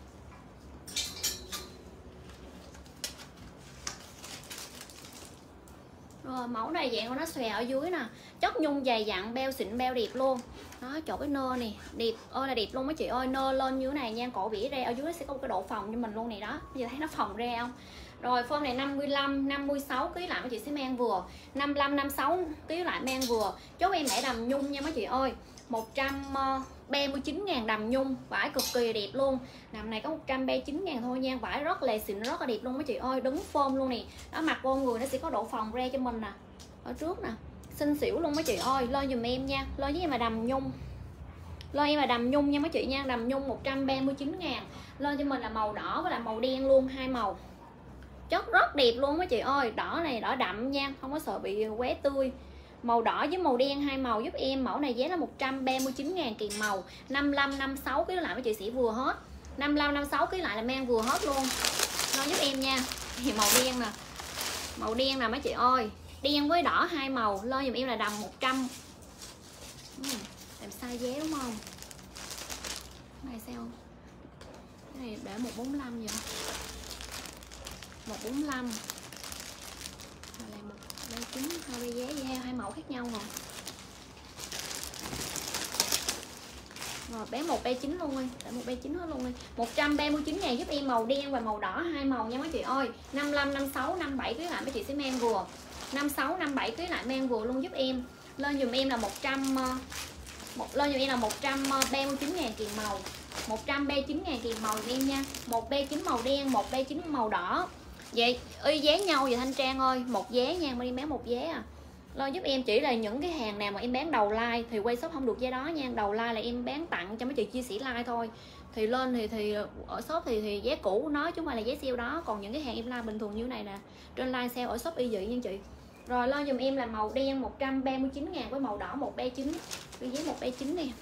Rồi mẫu này dạng của nó xòe ở dưới nè. Chất nhung dày dặn, beo xịn beo đẹp luôn. Đó, chỗ cái nơ này đẹp ơi là đẹp luôn mấy chị ơi. Nơ lên như thế này nha, cổ vỉ ra ở dưới nó sẽ có một cái độ phồng cho mình luôn này đó. Bây giờ thấy nó phồng ra không? Rồi form này 55, 56 kg lại mấy chị sẽ mang vừa. 55, 56 kg lại mang vừa. Chốt em mẹ đầm nhung nha mấy chị ơi. 139.000 đầm nhung, vải cực kỳ đẹp luôn. Đầm này có 139.000 thôi nha, vải rất là xịn, rất là đẹp luôn mấy chị ơi, đứng phôm luôn nè. Đó, mặc vô người nó sẽ có độ phồng re cho mình nè, ở trước nè, xinh xỉu luôn mấy chị ơi. Lên dùm em nha, lên với em là đầm nhung, lên em là đầm nhung nha mấy chị nha, đầm nhung 139.000. Lên cho mình là màu đỏ với lại màu đen luôn, hai màu chất rất đẹp luôn mấy chị ơi. Đỏ này đỏ đậm nha, không có sợ bị qué tươi. Màu đỏ với màu đen hai màu giúp em. Mẫu này giá là 139.000 kèm màu. 55 56 kg lại mấy chị sẽ vừa hết. 55 56 kg lại là mang vừa hết luôn. Nó giúp em nha. Thì màu đen nè. Màu đen nè mấy chị ơi. Đen với đỏ hai màu. Lên dùm em là đầm 100. Làm sai giá đúng không? Cái này sao? Cái này để 145 vậy. 145 là 139, hai cái giá với hai màu khác nhau rồi. Rồi bé 139 luôn đi, để 139 hết luôn đi. 139.000 giúp em màu đen và màu đỏ hai màu nha mấy chị ơi. 55 56 57 kg lại mấy chị sẽ mang vừa. 56 57 kg lại mang vừa luôn giúp em. Lên dùm em là 139.000 kìm màu. 139.000 kìm màu giúp em nha. Một B9 màu đen, một B9 màu đỏ. Vậy y giá nhau vậy Thanh Trang ơi, một giá nha, mình đi bán một giá à. Lo giúp em chỉ là những cái hàng nào mà em bán đầu like thì quay shop không được giá đó nha. Đầu like là em bán tặng cho mấy chị chia sẻ like thôi. Thì lên thì ở shop thì giá cũ nói chứ không phải là giá sale đó. Còn những cái hàng em like bình thường như này nè, trên like sale ở shop y vậy nha chị. Rồi lo dùm em là màu đen 139.000 với màu đỏ 1B9. Cái giá 1B9 nè.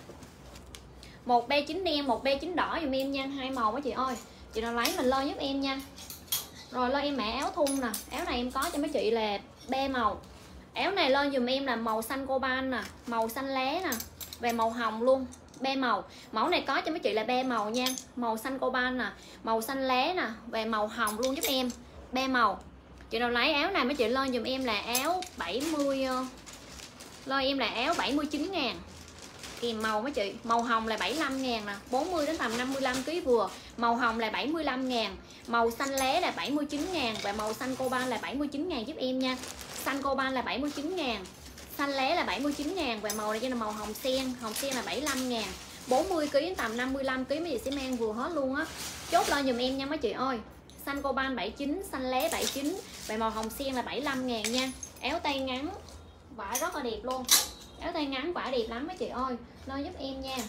1B9 đen, 1B9 đỏ dùm em nha, hai màu mấy chị ơi. Chị nào lấy mình lo giúp em nha. Rồi lên em mã áo thun nè. Áo này em có cho mấy chị là 3 màu. Áo này lên dùm em là màu xanh coban nè, màu xanh lá nè, và màu hồng luôn, 3 màu. Mẫu này có cho mấy chị là 3 màu nha. Màu xanh coban nè, màu xanh lá nè, và màu hồng luôn giúp em, 3 màu. Chị nào lấy áo này mấy chị lên dùm em là áo 70. Lên em là áo 79.000 kèm màu mấy chị. Màu hồng là 75.000 nè, 40 đến tầm 55 kg vừa. Màu hồng là 75.000, màu xanh lá là 79.000 và màu xanh coban là 79.000 giúp em nha. Xanh coban là 79.000, xanh lá là 79.000 và màu này cho là màu hồng sen là 75.000. 40 kg đến tầm 55 kg mấy chị sẽ mang vừa hết luôn á. Chốt lên dùm em nha mấy chị ơi. Xanh coban 79, xanh lá 79 và màu hồng sen là 75.000 nha. Áo tay ngắn vải rất là đẹp luôn. Áo tay ngắn vải đẹp lắm mấy chị ơi. Lên giúp em nha.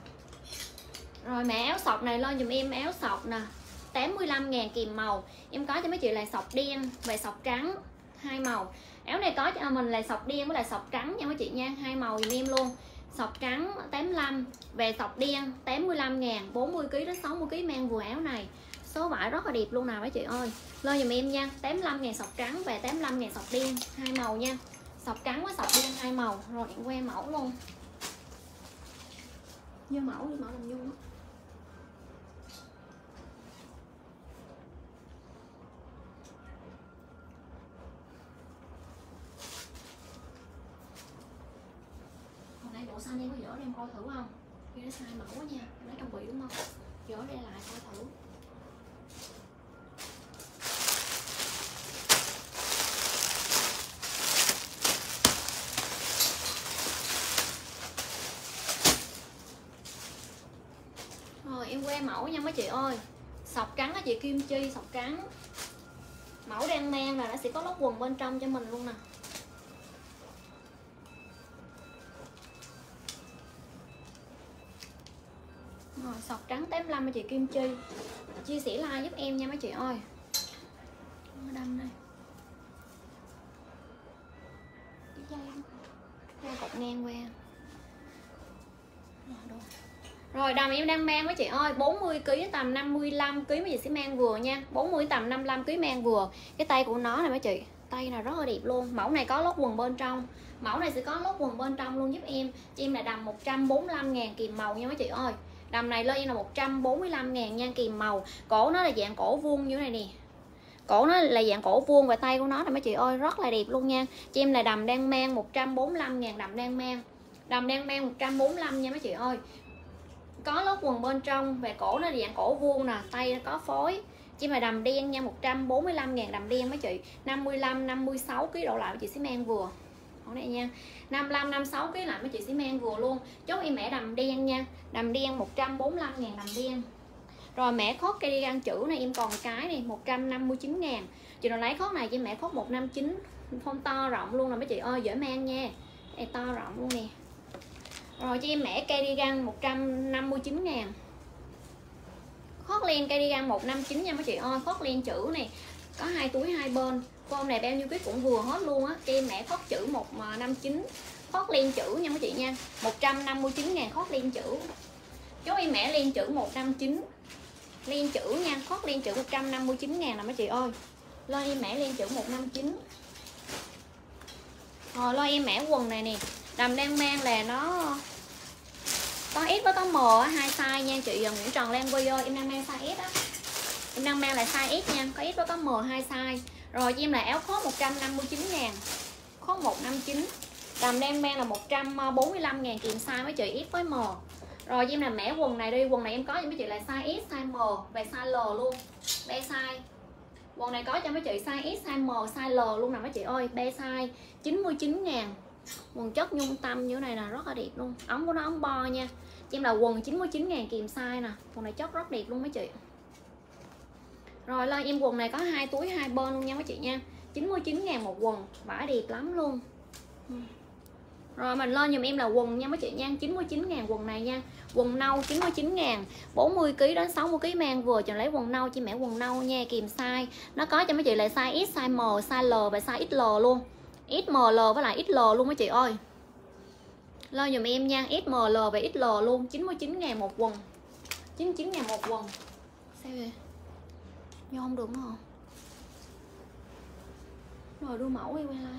Rồi mẹ áo sọc này lên dùm em áo sọc nè, 85.000 kèm màu. Em có cho mấy chị là sọc đen và sọc trắng, hai màu. Áo này có cho mình là sọc đen với là sọc trắng nha mấy chị nha, hai màu dùm em luôn. Sọc trắng 85 về sọc đen 85.000, 40 kg đến 60 kg mang vừa áo này. Số vải rất là đẹp luôn nào mấy chị ơi. Lên dùm em nha, 85.000 sọc trắng và 85.000 sọc đen, hai màu nha. Sọc trắng với sọc đen hai màu. Rồi em que mẫu luôn. Như mẫu làm nhung á. Hồi nãy bộ xanh em có dỡ em coi thử không? Khi nó sai mẫu quá nha, lấy trong bị đúng không? Dỡ ra lại coi thử. Rồi em que mẫu nha mấy chị ơi. Sọc trắng á chị Kim Chi, sọc trắng. Mẫu đang mang là nó sẽ có lót quần bên trong cho mình luôn nè. Rồi sọc trắng 85 mấy chị Kim Chi. Chia sẻ like giúp em nha mấy chị ơi. Đâm đây. Cái dây cột ngang qua. Rồi đầm em đang mang mấy chị ơi, 40 kg tầm 55 kg mấy chị sẽ mang vừa nha. 40 tầm 55 kg mang vừa. Cái tay của nó này mấy chị, tay này rất là đẹp luôn. Mẫu này có lót quần bên trong. Mẫu này sẽ có lót quần bên trong luôn giúp em. Cho em là đầm 145.000 kìm màu nha mấy chị ơi. Đầm này lên em là 145.000 nha kìm màu. Cổ nó là dạng cổ vuông như thế này nè. Cổ nó là dạng cổ vuông và tay của nó này mấy chị ơi rất là đẹp luôn nha. Cho em là đầm đang mang 145.000, đầm đang mang. Đầm đang mang 145 nha mấy chị ơi. Có lót quần bên trong và cổ nó là dạng cổ vuông nè, tay nó có phối. Chỉ mà đầm đen nha, 145.000 đầm đen mấy chị. 55 56 kg độ lại chị sẽ mang vừa. mẫu này nha. 55 56 kg lại mấy chị sẽ mang vừa luôn. Chốt em mẹ đầm đen nha. Đầm đen 145.000 đầm đen. Rồi mẹ khót cardigan chữ này em còn cái này 159.000. Chị nào lấy khót này cho mẹ khót 159, phong to rộng luôn là mấy chị ơi, dễ mang nha. Đây to rộng luôn nè. Rồi cho em mẹ cardigan 159.000. Khót len cardigan 159 nha mấy chị ơi. Khót len chữ này có 2 túi hai bên. Con này bao nhiêu ký cũng vừa hết luôn á. Cho em mẹ khót chữ 159. Khót len chữ nha mấy chị nha. 159.000 khót len chữ. Chốt em mẹ len chữ 159. Len chữ nha, khót len chữ 159.000 nè mấy chị ơi. Lên em mẹ len chữ 159. Rồi lo em mẹ quần này nè. Đầm đang mang là nó có S với có M hai size nha chị Nguyễn Trần Lan Quy ơi, em đang mang size S á. Em đang mang là size S nha, có S với có M hai size. Rồi cho em là áo khót 159.000. Khót 159. Đầm đang mang là 145.000 kèm size mấy chị S với M. Rồi cho em là mẻ quần này đi, quần này em có cho mấy chị là size S, size M và size L luôn. 3 size. Quần này có cho mấy chị size S, size M, size L luôn nè mấy chị ơi, 3 size 99.000. Quần chất nhung tâm như thế này là rất là đẹp luôn. Ống của nó ống bo nha. Cho em là quần 99.000 kèm size nè. Quần này chất rất đẹp luôn mấy chị. Rồi lên em quần này có 2 túi hai bên luôn nha mấy chị nha. 99.000 một quần, vải đẹp lắm luôn. Rồi mình lên dùm em là quần nha mấy chị nha, 99.000 quần này nha. Quần nâu 99.000, 40 kg đến 60 kg mang vừa cho lấy quần nâu, chị mẹ quần nâu nha, kèm size. Nó có cho mấy chị là size S, size M, size L và size XL luôn. XML với lại XL luôn mấy chị ơi. Lên dùm em nha, XML và XL luôn, 99.000 một quần. 99.000 một quần. Sao vậy? Vô không được hả? Rồi đưa mẫu đi quay lại.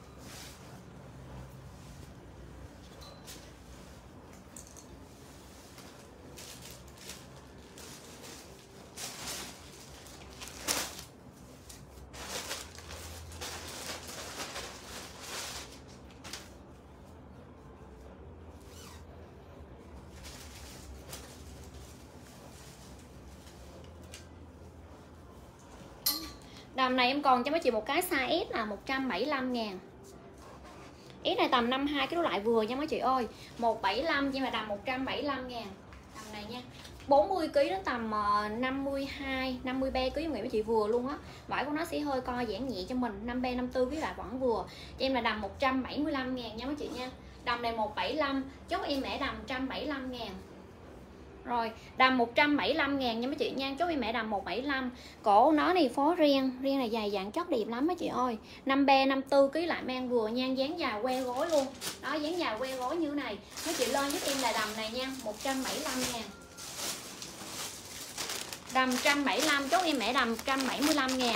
Đầm này em còn cho mấy chị một cái size S là 175.000. S này tầm 52 cái loại vừa nha mấy chị ơi. 175 nhưng mà đầm 175.000. Đầm này nha. 40 kg đến tầm 52, 53 kg em nghĩ mấy chị vừa luôn á. Vải của nó sẽ hơi co giãn nhẹ cho mình, 53, 54 kg lại vẫn vừa. Cho em là đầm 175.000 nha mấy chị nha. Đầm này 175, chốt em mẹ đầm 175.000. Rồi, đầm 175.000 nha mấy chị nha, chốt em mẹ đầm 175. Cổ nó này phó riêng này dài dặn chất đẹp lắm mấy chị ơi. 53, 54 kg lại mang vừa nha, dáng dài que gối luôn. Đó, dáng dài que gối như này. Mấy chị lên giúp em là đầm này nha, 175.000. Đầm 175, chốt em mẹ đầm 175.000.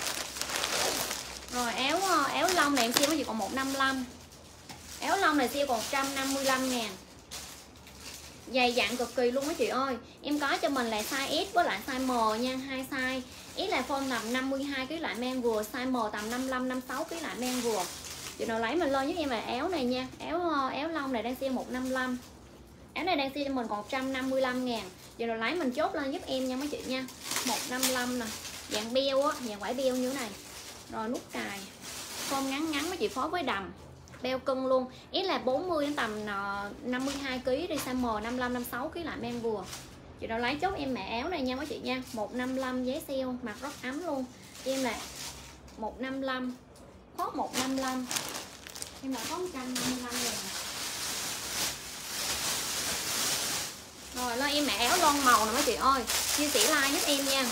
Rồi áo lông này em siêu mấy chị còn 155. Áo lông này siêu còn 155.000. Dày dặn cực kỳ luôn mấy chị ơi. Em có cho mình là size S với lại size M nha, hai size. S là form tầm 52 kg lại mang vừa, size M tầm 55 56 kg lại mang vừa. Chị nào lấy mình lên với em là áo này nha. Áo lông này đang sale 155. Áo này đang sale cho mình còn 155.000. Chị nào lấy mình chốt lên giúp em nha mấy chị nha. 155 nè. Dạng beo á, dạng vải beo như thế này. Rồi nút cài. Form ngắn ngắn mấy chị phối với đầm. Beo cân luôn. S là 40 đến tầm 52 kg đi, size M 55 56 kg lại mang vừa. Chị nào lấy chốt em mẹ áo này nha mấy chị nha. 155 giá sale, mặc rất ấm luôn. Em là 155. Khót 155. Em là có 155 rồi. Rồi lo em mẹ áo lon màu nè mấy chị ơi. Chia sẻ like giúp em nha.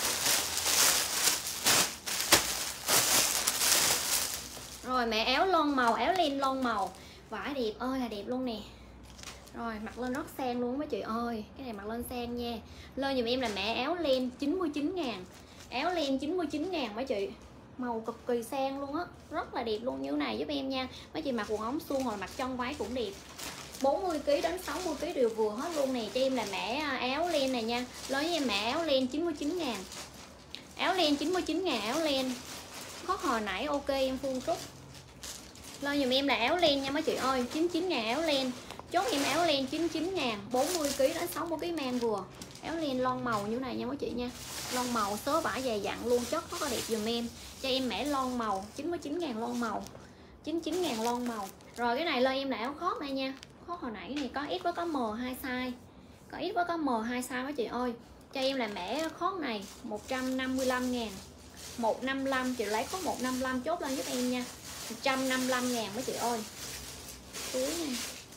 Rồi mẹ áo lon màu, áo len lon màu. Vải đẹp ơi là đẹp luôn nè. Rồi mặc lên rất sang luôn mấy chị ơi. Cái này mặc lên sang nha. Lên dùm em là mẹ áo len 99.000. Áo len 99.000 mấy chị. Màu cực kỳ sang luôn á. Rất là đẹp luôn như thế này giúp em nha. Mấy chị mặc quần ống suông hoặc mặc trong váy cũng đẹp. 40 kg đến 60 kg đều vừa hết luôn nè. Cho em là mẹ áo len này nha. Lấy với em mẹ áo len 99.000. Áo len 99.000 áo len. Khót hồi nãy ok em Phương Trúc. Lên dùm em là áo len nha mấy chị ơi, 99.000 áo len. Chốt em áo len 99.000, 40 kg đến 60 kg mang vừa. Áo len lon màu như này nha mấy chị nha. Lon màu sớ vải dày dặn luôn, chất rất là đẹp dùm em. Cho em mẻ lon màu, 99.000 lon màu. 99.000 lon màu. Rồi cái này lên em là áo khoác này nha. Khoác hồi nãy này có X với có M hai size. Có X với có M hai size mấy chị ơi. Cho em là mẻ khoác này 155.000. 155 chị lấy khoác 155 chốt lên giúp em nha. 155.000 mấy chị ơi. Túi này.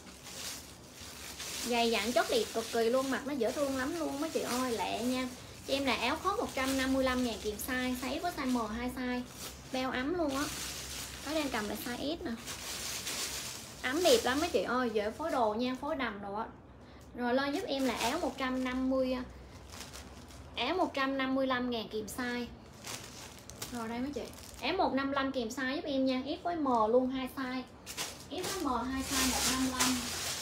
Dày dặn chất đẹp cực kỳ luôn, mặc nó dễ thương lắm luôn mấy chị ơi, lẹ nha. Cho em là áo khoác 155.000 kèm size, size có size M hai size. Beo ấm luôn á. Có đang cầm là size S nè. Ấm đẹp lắm mấy chị ơi, dễ phối đồ nha, phối đầm đồ á. Rồi lên giúp em là áo 155.000 kèm size. Rồi đây mấy chị. Áo 155 kèm size giúp em nha, S với M luôn hai size. S với M hai size 155.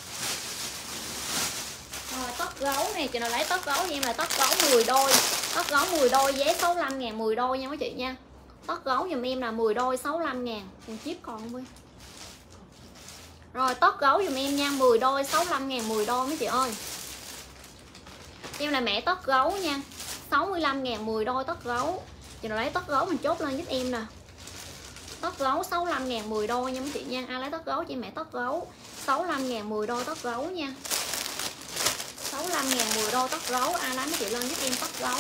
Rồi tất gấu này chị nào lấy tất gấu cho em là tất gấu 10 đôi. Tất gấu 10 đôi giá 65.000 10 đôi nha mấy chị nha. Tất gấu giùm em là 10 đôi 65.000. Còn chip còn không Huy? Rồi tất gấu giùm em nha, 10 đôi 65.000 10 đôi mấy chị ơi. Em là mẹ tất gấu nha. 65.000 10 đôi tất gấu. Chị nào lấy tất gấu mình chốt lên giúp em nè. Tất gấu 65.000 10 đôi nha mấy chị nha. Ai lấy tất gấu cho em mẹ tất gấu 65.000 10 đôi tất gấu nha. 65.000 10 đôi tất gấu. Ai lấy mấy chị lên giúp em tất gấu.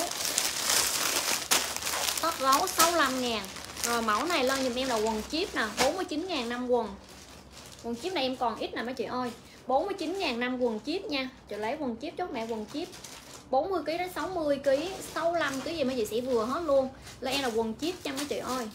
Tất gấu 65.000. Rồi mẫu này lên giùm em là quần chip nè, 49.000 năm quần. Quần chip này em còn ít nè mấy chị ơi. 49.000 năm quần chip nha. Chị lấy quần chip chốt mẹ quần chip. 40kg đến 60kg, 65kg gì mấy chị sẽ vừa hết luôn. Lên em là quần chip cho mấy chị ơi.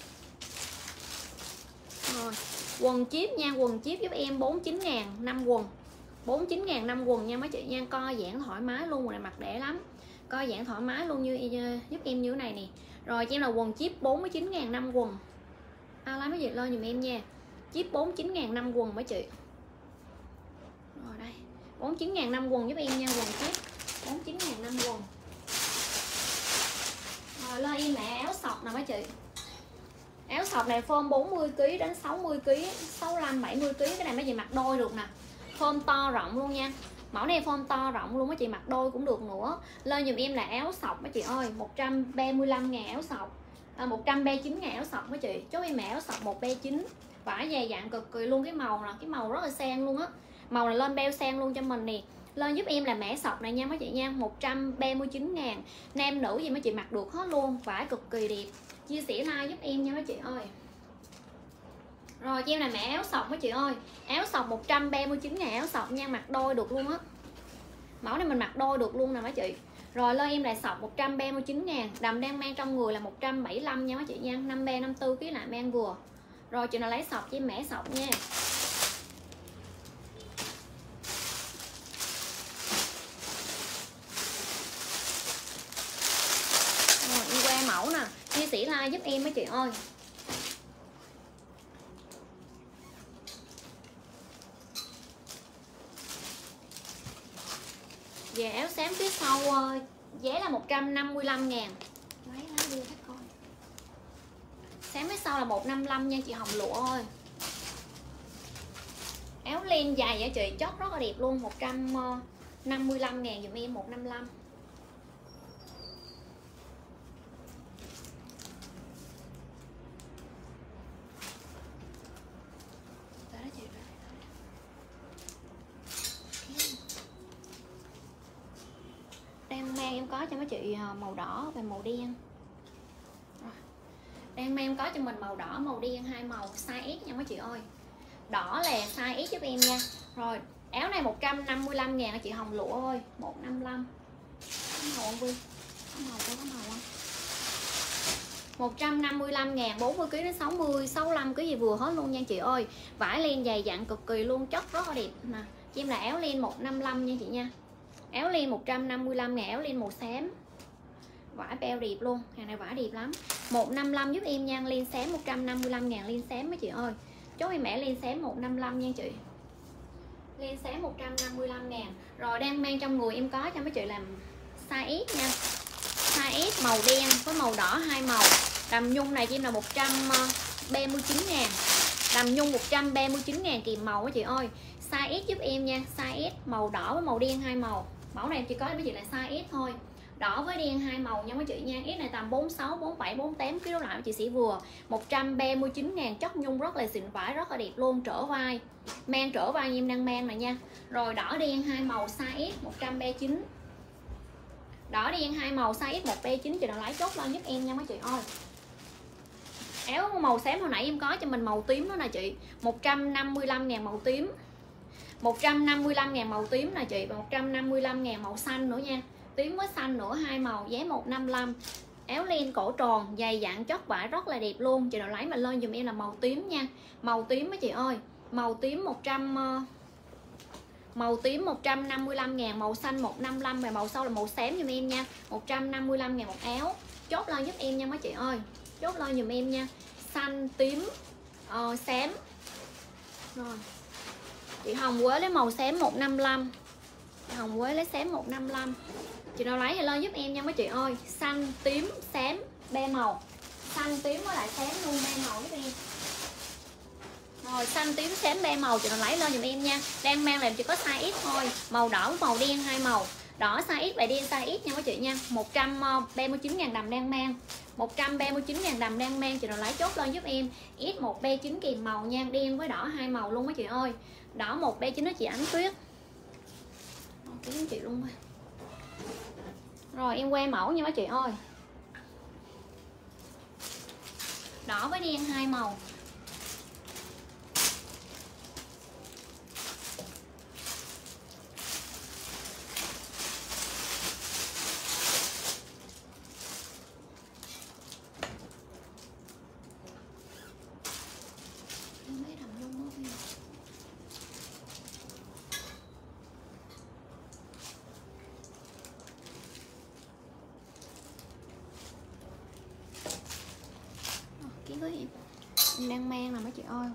Rồi, quần chip nha, quần chip giúp em 49.000 năm quần. 49.000 năm quần nha mấy chị nha, co giãn thoải mái luôn, quần này mặc đẹp lắm. Co giãn thoải mái luôn như giúp em như thế này nè. Rồi cho em là quần chip 49.000 năm quần. Ai lấy mấy chị lên giùm em nha. Chip 49.000 năm quần mấy chị. Rồi đây, 49.000 năm quần giúp em nha, quần chip 49.000 năm quần. Rồi lên em mẹ áo sọc nè mấy chị. Áo sọc này form 40kg đến 60kg, 65 70kg, cái này mấy chị mặc đôi được nè. Form to rộng luôn nha. Mẫu này form to rộng luôn mấy chị mặc đôi cũng được nữa. Lên giùm em là áo sọc mấy chị ơi, 135.000 áo sọc. 139.000 áo sọc mấy chị. Chốt em mẹ áo sọc 139. Vải dày dặn cực kỳ luôn, cái màu nè, cái màu rất là sang luôn á. Màu này lên beo sang luôn cho mình nè. Lên giúp em là mẻ sọc này nha mấy chị nha, 139.000. Nam nữ gì mấy chị mặc được hết luôn, vải cực kỳ đẹp. Chia sẻ like giúp em nha mấy chị ơi. Rồi cho em là mẹ áo sọc mấy chị ơi. Áo sọc 139.000 áo sọc nha, mặc đôi được luôn á. Mẫu này mình mặc đôi được luôn nè mấy chị. Rồi lên em là sọc 139.000. Đầm đang mang trong người là 175 nha mấy chị nha, 53 54 kg lại mang vừa. Rồi chị nào lấy sọc cho em mẻ sọc nha. Rồi em qua mẫu nè, chia sẻ like giúp em mấy chị ơi. Về áo xám phía sau giá là 155.000. Lấy lá đưa các con. Xám phía sau là 155 nha chị Hồng Lụa ơi. Áo len dài vậy chị, chót rất là đẹp luôn, 155.000 dùm em 155. Đang mang em có cho mấy chị màu đỏ và màu đen. Rồi. Đang mang em có cho mình màu đỏ màu đen, hai màu size S nha mấy chị ơi. Đỏ là size S giúp em nha. Rồi áo này 155.000 chị Hồng Lụa ơi, 155. Có màu không? Có màu không? Có màu không? 155.000, 40kg đến 60, 65 cái gì vừa hết luôn nha chị ơi. Vải len dày dặn cực kỳ luôn, chất rất là đẹp nè. Cho em là áo len 155 nha chị nha. Áo len 155.000, áo len màu xám. Vải beo đẹp luôn, hàng này vải đẹp lắm. 155 giúp em nha, len xám 155.000 len xám mấy chị ơi. Chốt em mẹ len xám 155 nha chị. Len xám 155.000. Rồi đang mang trong người em có cho mấy chị làm size S nha. Size S màu đen với màu đỏ hai màu. Đầm nhung này cho em là 139.000. Đầm nhung 139.000 kìm màu mấy chị ơi. Size S giúp em nha, size S màu đỏ với màu đen hai màu. Mẫu này chỉ có mấy chị là size S thôi. Đỏ với đen hai màu nha mấy chị nha. X này tầm 46, 47, 48 kg lại mấy chị sĩ vừa. 139.000 chất nhung rất là xịn vải, rất là đẹp luôn, trở vai. Mang trở vai em đang mang này nha. Rồi đỏ đen hai màu size X 139. Đỏ đen hai màu size X 139 chị nào lấy chốt lên giúp em nha mấy chị ơi. Áo màu xám hồi nãy em có cho mình màu tím đó nè chị. 155.000 màu tím. 155.000 màu tím nè chị, và 155.000 màu xanh nữa nha. Tím với xanh nữa, hai màu giá 155. Áo len cổ tròn, dày dặn chất vải rất là đẹp luôn. Chị nào lấy mà lên dùm em là màu tím nha. Màu tím mấy chị ơi. Màu tím 155.000, màu xanh 155 và màu sau là màu xám dùm em nha. 155.000 một áo. Chốt lên giúp em nha mấy chị ơi. Chốt lên dùm em nha. Xanh, tím, xám. Rồi. Chị Hồng Quế lấy màu xám 155. Chị Hồng Quế lấy xám 155. Chị nào lấy thì lên giúp em nha mấy chị ơi. Xanh, tím, xám, ba màu. Xanh, tím với lại xám luôn, ba màu giúp em. Rồi xanh, tím, xám, ba màu chị nào lấy lên dùm em nha. Đang mang làm chỉ có size X thôi. Màu đỏ, màu đen hai màu. Đỏ size X và đen size X nha mấy chị nha. 139.000 đầm đang mang. 139.000 đầm đang mang. Chị nào lấy chốt lên giúp em. X139 kìm màu nha. Đen với đỏ hai màu luôn mấy chị ơi. Đỏ 139 đó chị Ánh Tuyết. Kiếm chị luôn rồi. Rồi em que mẫu nha mấy chị ơi. Đỏ với đen hai màu. Với em đang mang nè mấy chị ơi.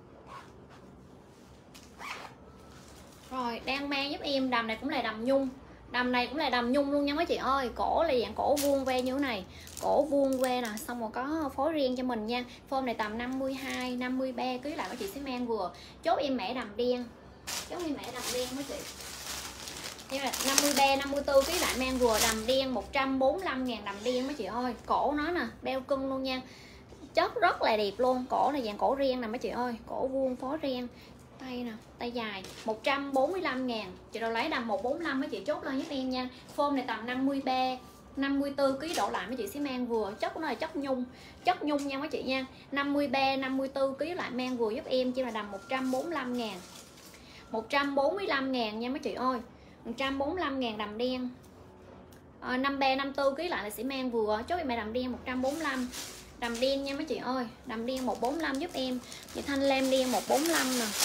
Rồi đang mang giúp em. Đầm này cũng là đầm nhung. Đầm này cũng là đầm nhung luôn nha mấy chị ơi. Cổ là dạng cổ vuông ve như thế này. Cổ vuông ve nè. Xong rồi có phối riêng cho mình nha. Form này tầm 52, 53 kg lại mấy chị sẽ mang vừa. Chốt em mẻ đầm đen. Chốt em mẻ đầm đen mấy chị. Em là 53, 54 kg lại mang vừa. Đầm đen 145.000 đầm đen mấy chị ơi. Cổ nó nè, beo cưng luôn nha. Chất rất là đẹp luôn. Cổ này dạng cổ riêng nè mấy chị ơi. Cổ vuông phối riêng. Tay nè, tay dài 145.000. Chị đâu lấy đầm 145 mấy chị chốt lên giúp em nha. Form này tầm 53, 54 kg đổ lại mấy chị sẽ mang vừa. Chất của nó là chất nhung. Chất nhung nha mấy chị nha. 53, 54 kg lại mang vừa giúp em. Chỉ là đầm 145.000. 145.000 nha mấy chị ơi. 145.000 đầm đen. 53, 54 kg lại là sẽ mang vừa. Chốt em đầm đen 145. Đầm đen nha mấy chị ơi. Đầm đen 145 giúp em. Chị Thanh Lam đen 145 nè.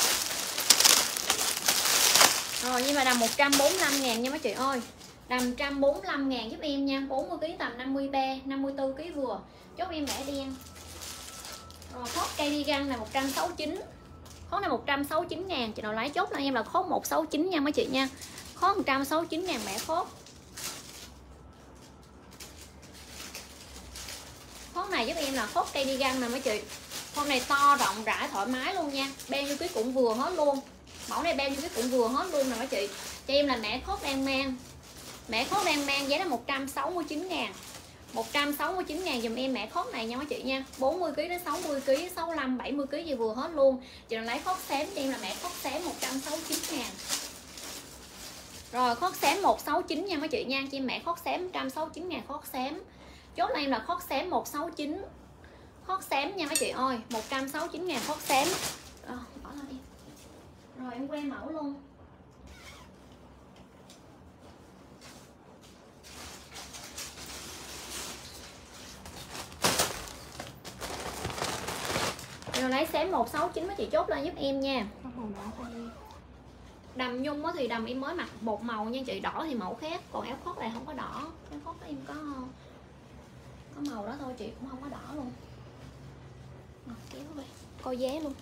Rồi nhưng mà đầm 145.000 nha mấy chị ơi. Đầm 145.000 giúp em nha. 40kg tầm 53, 54kg vừa. Chốt em mẻ đen. Rồi khót cardigan là 169. Khót này 169.000. Chị nào lấy chốt là em là khót 169 nha mấy chị nha. Khót 169.000 mẻ khót. Khót này giúp em là khót cardigan nè mấy chị. Khót này to rộng rãi thoải mái luôn nha. Bao nhiêu ký cũng vừa hết luôn. Mẫu này bao nhiêu ký cũng vừa hết luôn nè mấy chị. Cho em là mẻ khót đang mang. Mẻ khót đang mang giá là 169.000. 169.000 dùm em mẻ khót này nha mấy chị nha. 40kg đến 60kg, 65, 70kg gì vừa hết luôn. Chị nào lấy khót xém cho em là mẻ khót xém 169.000. Rồi khót xém 169 nha mấy chị nha. Cho em mẻ khót xém 169.000 khót xém. Chốt là em là khót xém 169. Khót xém nha mấy chị ơi. 169.000 khót xém. Bỏ lên đi. Rồi em quay mẫu luôn. Rồi lấy xém 169 mấy chị chốt lên giúp em nha. Đầm nhung thì đầm em mới mặc một màu nha chị. Đỏ thì mẫu khác. Còn áo khoác này không có đỏ. Áo khoác em có màu đó thôi chị. Cũng không có đỏ luôn. Kéo về coi giá luôn.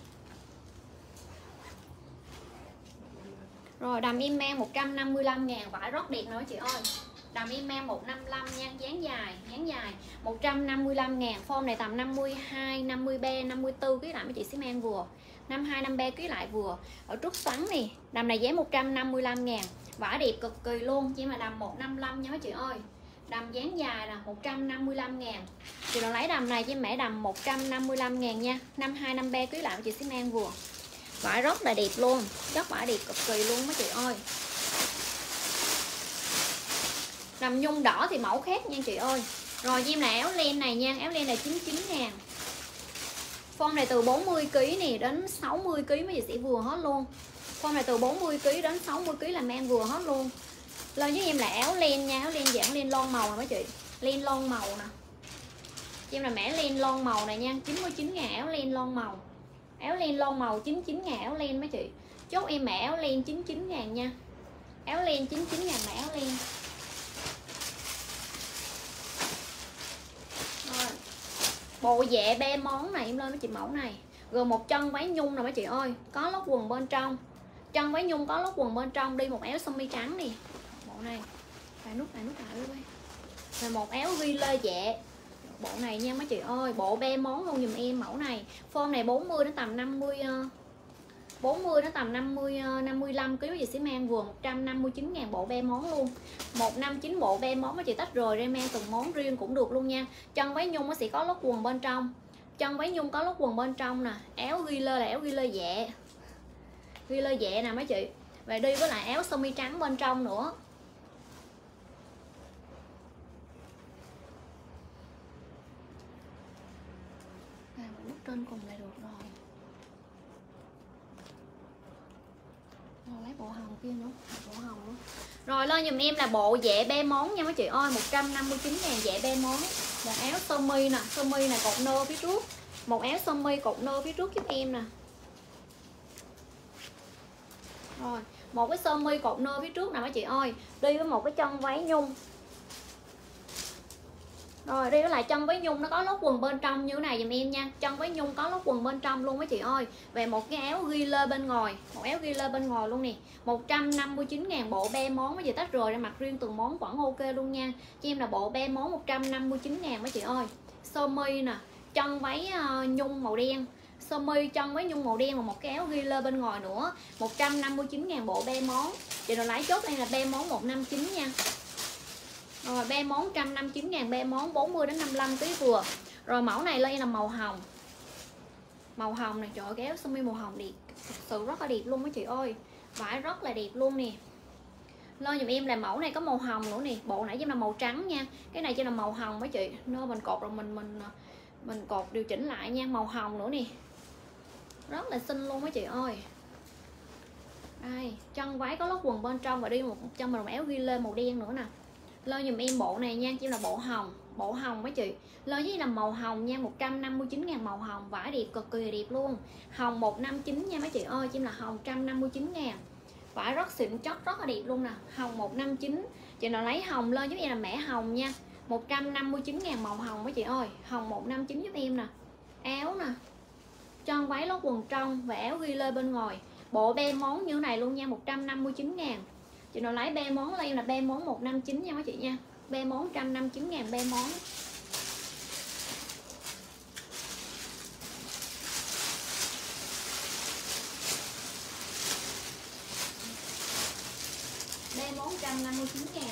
Rồi đầm em mang 155.000. Vải rất đẹp nữa chị ơi. Đầm em mang 155 nha. Dáng dài 155.000. Form này tầm 52, 53, 54 kg lại mấy chị sẽ mang vừa. 52, 53 kg lại vừa. Ở trúc xoắn nè. Đầm này giá 155.000. Vải đẹp cực kỳ luôn. Chỉ mà đầm 155 nha mấy chị ơi. Đầm dáng dài nè, 155.000. Chị nào lấy đầm này cho em mẹ đầm 155.000 nha. 52 53 kg lại chị sẽ mang vừa. Vải rất là đẹp luôn, rất vải đẹp cực kỳ luôn mấy chị ơi. Đầm nhung đỏ thì mẫu khác nha chị ơi. Rồi cho em là áo len này nha, áo len này 99.000. Form này từ 40kg này đến 60kg mấy chị sẽ vừa hết luôn. Form này từ 40kg đến 60kg là mang vừa hết luôn. Lên với em là áo len nha, áo len dạng len lon màu nè mấy chị. Len lon màu nè. Cho em là mã len lon màu này nha, 99.000 áo len lon màu. Áo len lon màu 99.000 áo len mấy chị. Chốt em mã áo len 99.000 nha. Áo len 99.000 mã áo len. Rồi. Bộ dạ 3 món này em lên mấy chị mẫu này. Gồm một chân váy nhung nè mấy chị ơi, có lót quần bên trong. Chân váy nhung có lót quần bên trong, đi một áo sơ mi trắng nè. Bộ này. Lại nút lại luôn. Rồi một áo ghi lê dạ. Bộ này nha mấy chị ơi, bộ 3 món luôn dùm em mẫu này. Form này 40 đến tầm 50 đến tầm 55 kg gì sẽ mang vừa 159.000 bộ 3 món luôn. 159 bộ 3 món mấy chị tách rồi ra mang từng món riêng cũng được luôn nha. Chân váy nhung nó sẽ có lót quần bên trong. Chân váy nhung có lót quần bên trong nè. Áo ghi lê là áo ghi lê dạ. Ghi lê dạ nè mấy chị. Và đi với lại áo sơ mi trắng bên trong nữa. Nút trên cùng là được rồi. Rồi lấy bộ hồng kia nữa, bộ hồng nữa. Rồi lên giùm em là bộ dạ 3 món nha mấy chị ơi, 159.000 dạ 3 món. Một áo sơ mi nè, sơ mi này cột nơ phía trước. Một áo sơ mi cột nơ phía trước giúp em nè. Rồi, một cái sơ mi cột nơ phía trước nè mấy chị ơi, đi với một cái chân váy nhung. Rồi đi với lại chân váy nhung nó có lót quần bên trong như thế này dùm em nha. Chân váy nhung có lót quần bên trong luôn mấy chị ơi. Về một cái áo ghi lê bên ngoài, một áo ghi lê bên ngoài luôn nè. 159.000 bộ 3 món mấy chị tách rồi ra mặc riêng từng món vẫn ok luôn nha. Cho em là bộ 3 món 159.000 mấy chị ơi. Sơ mi nè, chân váy nhung màu đen. Sơ mi chân váy nhung màu đen và một cái áo ghi lê bên ngoài nữa. 159.000 bộ 3 món. Chị nào lấy chốt đây là 3 món 159 nha. Rồi 3 món 159.000, 3 món 40 đến 55 kg vừa. Rồi mẫu này lên là màu hồng. Màu hồng này, trời ơi, cái áo sơ mi màu hồng đẹp, thực sự rất là đẹp luôn mấy chị ơi. Vải rất là đẹp luôn nè. Lên giùm em là mẫu này có màu hồng nữa nè. Bộ nãy cho là màu trắng nha. Cái này cho là màu hồng mấy chị. Nơi mình cột rồi mình cột điều chỉnh lại nha, màu hồng nữa nè. Rất là xinh luôn mấy chị ơi. Đây, chân váy có lót quần bên trong và đi một chân mình áo ghi lê màu đen nữa nè. Lên dùm em bộ này nha, chỉ là bộ hồng mấy chị. Lên với là màu hồng nha, 159.000 màu hồng, vải đẹp cực kỳ đẹp luôn. Hồng 159 nha mấy chị ơi, chỉ là hồng 159.000. Vải rất xịn chất, rất là đẹp luôn nè. Hồng 159. Chị nào lấy hồng lên giúp em là mẻ hồng nha. 159.000 màu hồng mấy chị ơi. Hồng 159 giúp em nè. Áo nè. Chân váy lót quần trong và áo ghi lê bên ngoài. Bộ 3 món như thế này luôn nha, 159.000. Chị nào lấy 3 món lên là 3 món 159 nha mấy chị nha. 3 món 159.000 3 món. Món 159.000.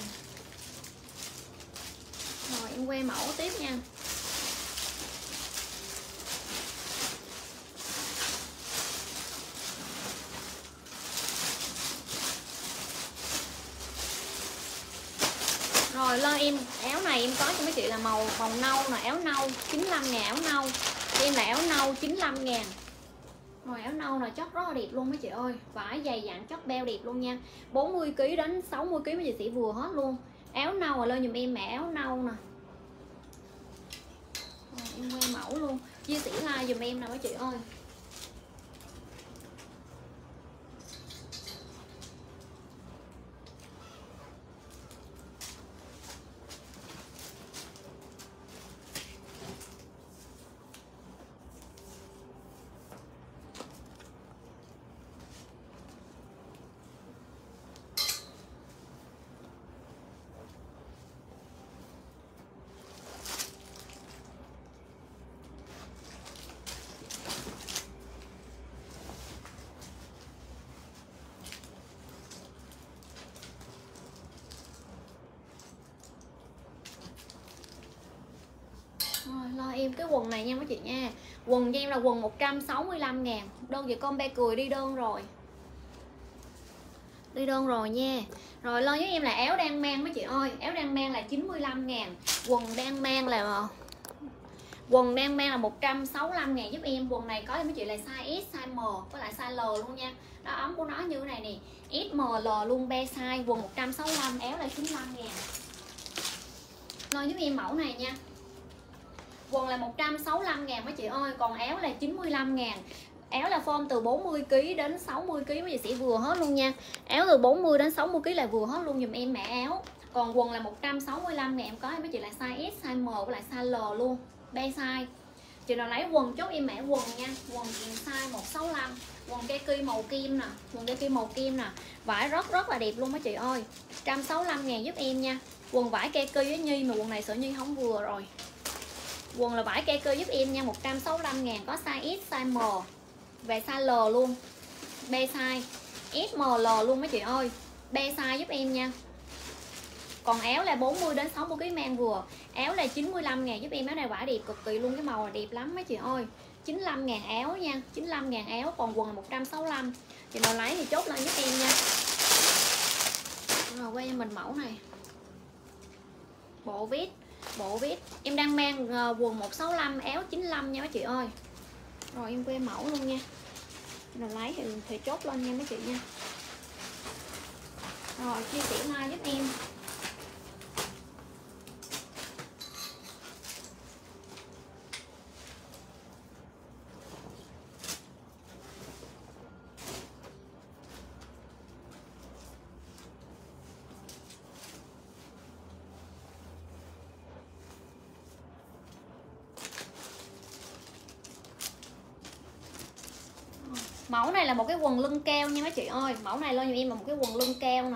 Rồi em quay mẫu tiếp nha. Rồi lên em áo này em có cho mấy chị là màu nâu nè, áo nâu 95.000 áo nâu. Em là áo nâu 95.000. Rồi áo nâu là chất rất là đẹp luôn mấy chị ơi. Vải dày dặn chất beo đẹp luôn nha. 40kg đến 60kg mấy chị sẽ vừa hết luôn. Áo nâu rồi lên dùm em mẹ áo nâu nè. Rồi, em quay mẫu luôn. Chia sẻ like dùm em nè mấy chị ơi. em cái quần này nha mấy chị nha. Quần cho em là quần 165.000. Đơn vị combo cười đi đơn rồi. Đi đơn rồi nha. Rồi lên với em là áo đang mang mấy chị ơi. Áo đang mang là 95.000. Quần đang mang là 165.000 giúp em. Quần này có mấy chị là size S, size M với lại size L luôn nha. Đó, ống của nó như thế này nè, S, M, L luôn, be size. Quần 165, áo là 95.000. Lên giúp em mẫu này nha. Quần là 165.000 mấy chị ơi, còn áo là 95.000. Áo là form từ 40kg đến 60kg mấy chị sẽ vừa hết luôn nha. Áo từ 40 đến 60kg là vừa hết luôn dùm em mẹ áo. Còn quần là 165.000 em có mấy chị là size S, size M với lại size L luôn, be size. Chị nào lấy quần chốt em mẹ quần nha. Quần kiện size 165. Quần kaki màu kim nè, quần kaki màu kim nè. Vải rất là đẹp luôn mấy chị ơi. 165.000 giúp em nha. Quần vải kaki với Nhi mà quần này sợ Nhi không vừa rồi. Quần là vải kaki giúp em nha, 165.000, có size S, size M về size L luôn. Be size S, M, L luôn mấy chị ơi. Be size giúp em nha. Còn áo là 40 đến 60kg mang vừa. Áo là 95.000 giúp em. Áo này vải đẹp cực kỳ luôn, cái màu là đẹp lắm mấy chị ơi. 95.000 áo nha, 95.000 áo, còn quần là 165. Chị nào lấy thì chốt lên giúp em nha. Rồi quay cho mình mẫu này. Bộ vest em đang mang quần 165, áo 95 nha mấy chị ơi. Rồi em quay mẫu luôn nha. Chị nào lấy thì chốt lên nha mấy chị nha. Rồi chia sẻ like giúp em. Mẫu này là một cái quần lưng keo nha mấy chị ơi. Mẫu này lên giùm em là một cái quần lưng keo nè.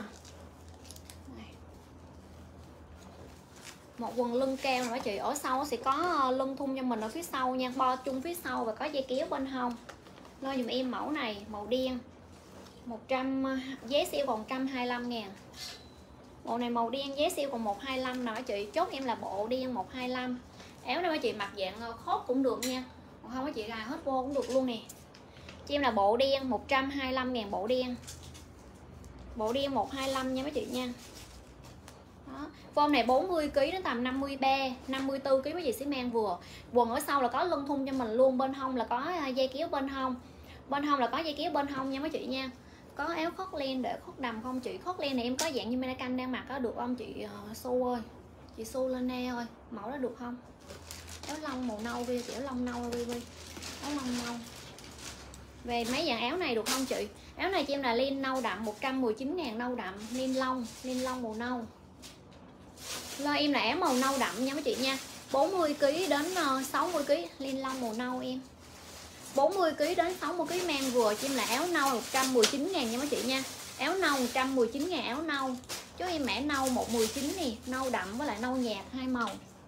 Một quần lưng keo nè mấy chị. Ở sau sẽ có lưng thun cho mình ở phía sau nha, bo chung phía sau và có dây kéo bên hông. Lên giùm em mẫu này màu đen. 100, giá sale còn 125.000. Bộ này màu đen giá sale còn 125 nè mấy chị. Chốt em là bộ đen 125. Áo này mấy chị mặc dạng khót cũng được nha. Còn không mấy chị gài hết vô cũng được luôn nè. Cho em là bộ đen 125.000 bộ đen. Bộ đen 125 nha mấy chị nha. Đó. Form này 40kg đến tầm 53, 54kg mấy chị sẽ mang vừa. Quần ở sau là có lưng thun cho mình luôn, bên hông là có dây kéo bên hông. Bên hông là có dây kéo bên hông nha mấy chị nha. Có áo khoác len để khoác đầm không chị? Khoác len này em có dạng như mannequin đang mặc có được không chị Su ơi? Chị Su lên đây ơi, mẫu đó được không? Áo lông màu nâu Vi, áo lông nâu Vi. Áo lông nâu. Về mấy dạng áo này được không chị? Áo này cho em là len nâu đậm 119.000 nâu đậm, len lông màu nâu. Lo em là áo màu nâu đậm nha mấy chị nha. 40kg đến 60kg len lông màu nâu em. 40kg đến 60kg mang vừa cho em là áo nâu 119.000 nha mấy chị nha. Áo nâu 119.000 áo nâu. Chú em mã nâu 119 nè, nâu đậm với lại nâu nhạt hai màu.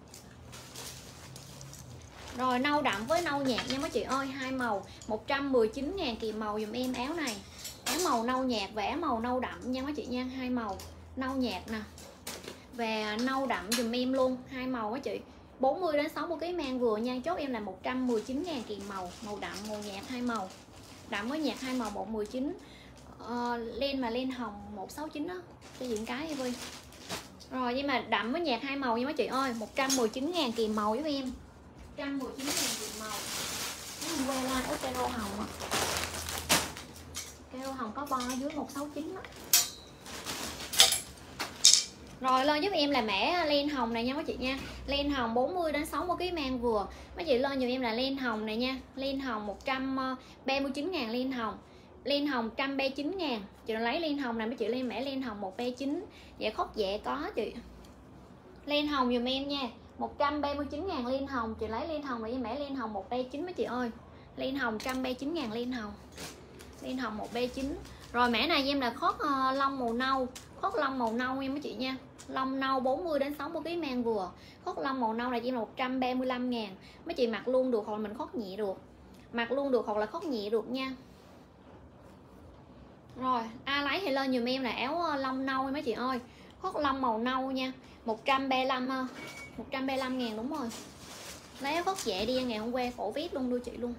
Rồi nâu đậm với nâu nhạt nha mấy chị ơi, hai màu 119.000 kìm màu dùm em áo này. Áo màu nâu nhạt và áo màu nâu đậm nha mấy chị nha, hai màu nâu nhạt nè và nâu đậm dùm em luôn, hai màu mấy chị. 40 đến 60kg mang vừa nha, chốt em là 119.000 kìm màu, màu đậm màu nhạt hai màu. Đậm với nhạt hai màu 119. Len mà len hồng 169 đó, cho diện cái đi. Rồi nhưng mà đậm với nhạt hai màu nha mấy chị ơi, 119.000 kìm màu với em. 119.000 kìm màu. Hôm qua like ở Kero hồng á. Kero hồng có bo dưới 169 đó. Rồi lên giúp em là mẻ len hồng này nha mấy chị nha. Len hồng 40 đến 60kg mang vừa. Mấy chị lên giùm em là len hồng này nha. Len hồng 139.000 len hồng. Len hồng 139.000. Chị lấy len hồng này mấy chị lên mẻ len hồng 139. Dạ khóc dạ có chị. Len hồng giùm em nha. 139.000 len hồng. Chị lấy len hồng này với mẻ len hồng 139 mấy chị ơi. Len hồng 139.000 len hồng. Len hồng 139. Rồi mẻ này em là khót lông màu nâu. Khót lông màu nâu em mấy chị nha. Lông nâu 40 đến 60kg mang vừa. Khót lông màu nâu này em là 135.000. Mấy chị mặc luôn được hoặc là mình khót nhẹ được. Mặc luôn được hoặc là khót nhẹ được nha. Rồi ai lấy thì lên dùm em là áo lông nâu mấy chị ơi. Khót lông màu nâu nha. 135.000 đúng rồi. Lấy áo khoác dễ đen ngày hôm qua cổ vét luôn đưa chị luôn.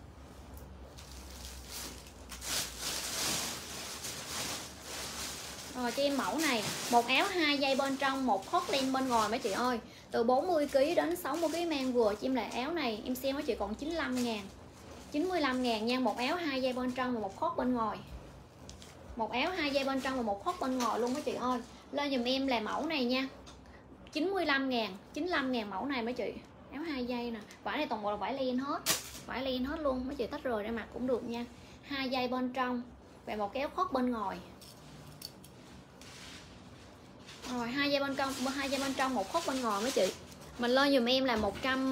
Rồi cho em mẫu này, một áo 2 dây bên trong, một hot len bên ngoài mấy chị ơi. Từ 40kg đến 60kg mang vừa cho em là áo này, em xem với chị còn 95.000. 95.000 nha, một áo 2 dây bên trong và một hot bên ngoài. Một áo 2 dây bên trong và một hot bên ngoài luôn mấy chị ơi. Lên dùm em là mẫu này nha. 95.000, 95.000 mẫu này mấy chị. Áo 2 dây nè, vải này toàn bộ là vải len hết. Vải len hết luôn, mấy chị tách rời ra mặt cũng được nha. 2 dây bên trong và một cái áo hot bên ngoài. Rồi 2 dây bên trong, 2 dây bên trong, một hot bên ngoài mấy chị. Mình lên dùm em là 100,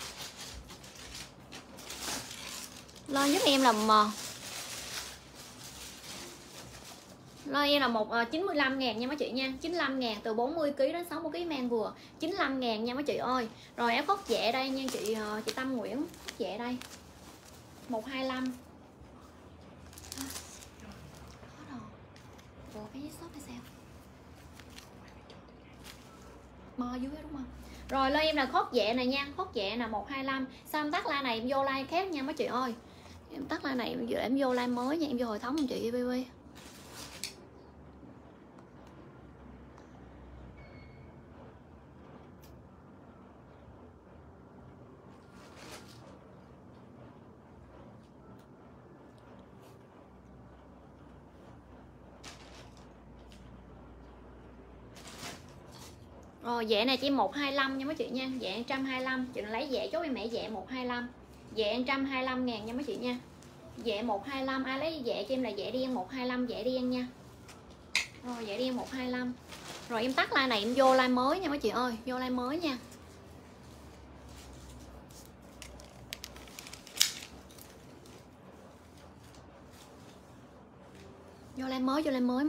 lên giúp em là lên em là 95.000 nha mấy chị nha. 95.000 từ 40kg đến 60kg mang vừa. 95.000 nha mấy chị ơi. Rồi áo khoác dẹ đây nha chị Tâm Nguyễn, khoác dẹ đây. 125. Hết rồi. Ủa cái shop hay sao? Mò dưới đúng không? Rồi lên em là khót dẹ này nha, khót dẹ là 125. Sao em tắt like này em vô like khác nha mấy chị ơi. Em tắt like này để em vô like mới nha, em vô hệ thống không chị BB. Rồi dẹ này chỉ 125 nha mấy chị nha, dẹ 125, chị lấy dẹ chốt em mẹ dẹ 125. Dẹ 125.000 nha mấy chị nha. Dẹ 125, ai lấy dẹ cho em là dẹ đen 125, dẹ đen nha. Rồi dẹ đen 125. Rồi em tắt like này em vô like mới nha mấy chị ơi, vô like mới nha. Vô like mới, vô like mới.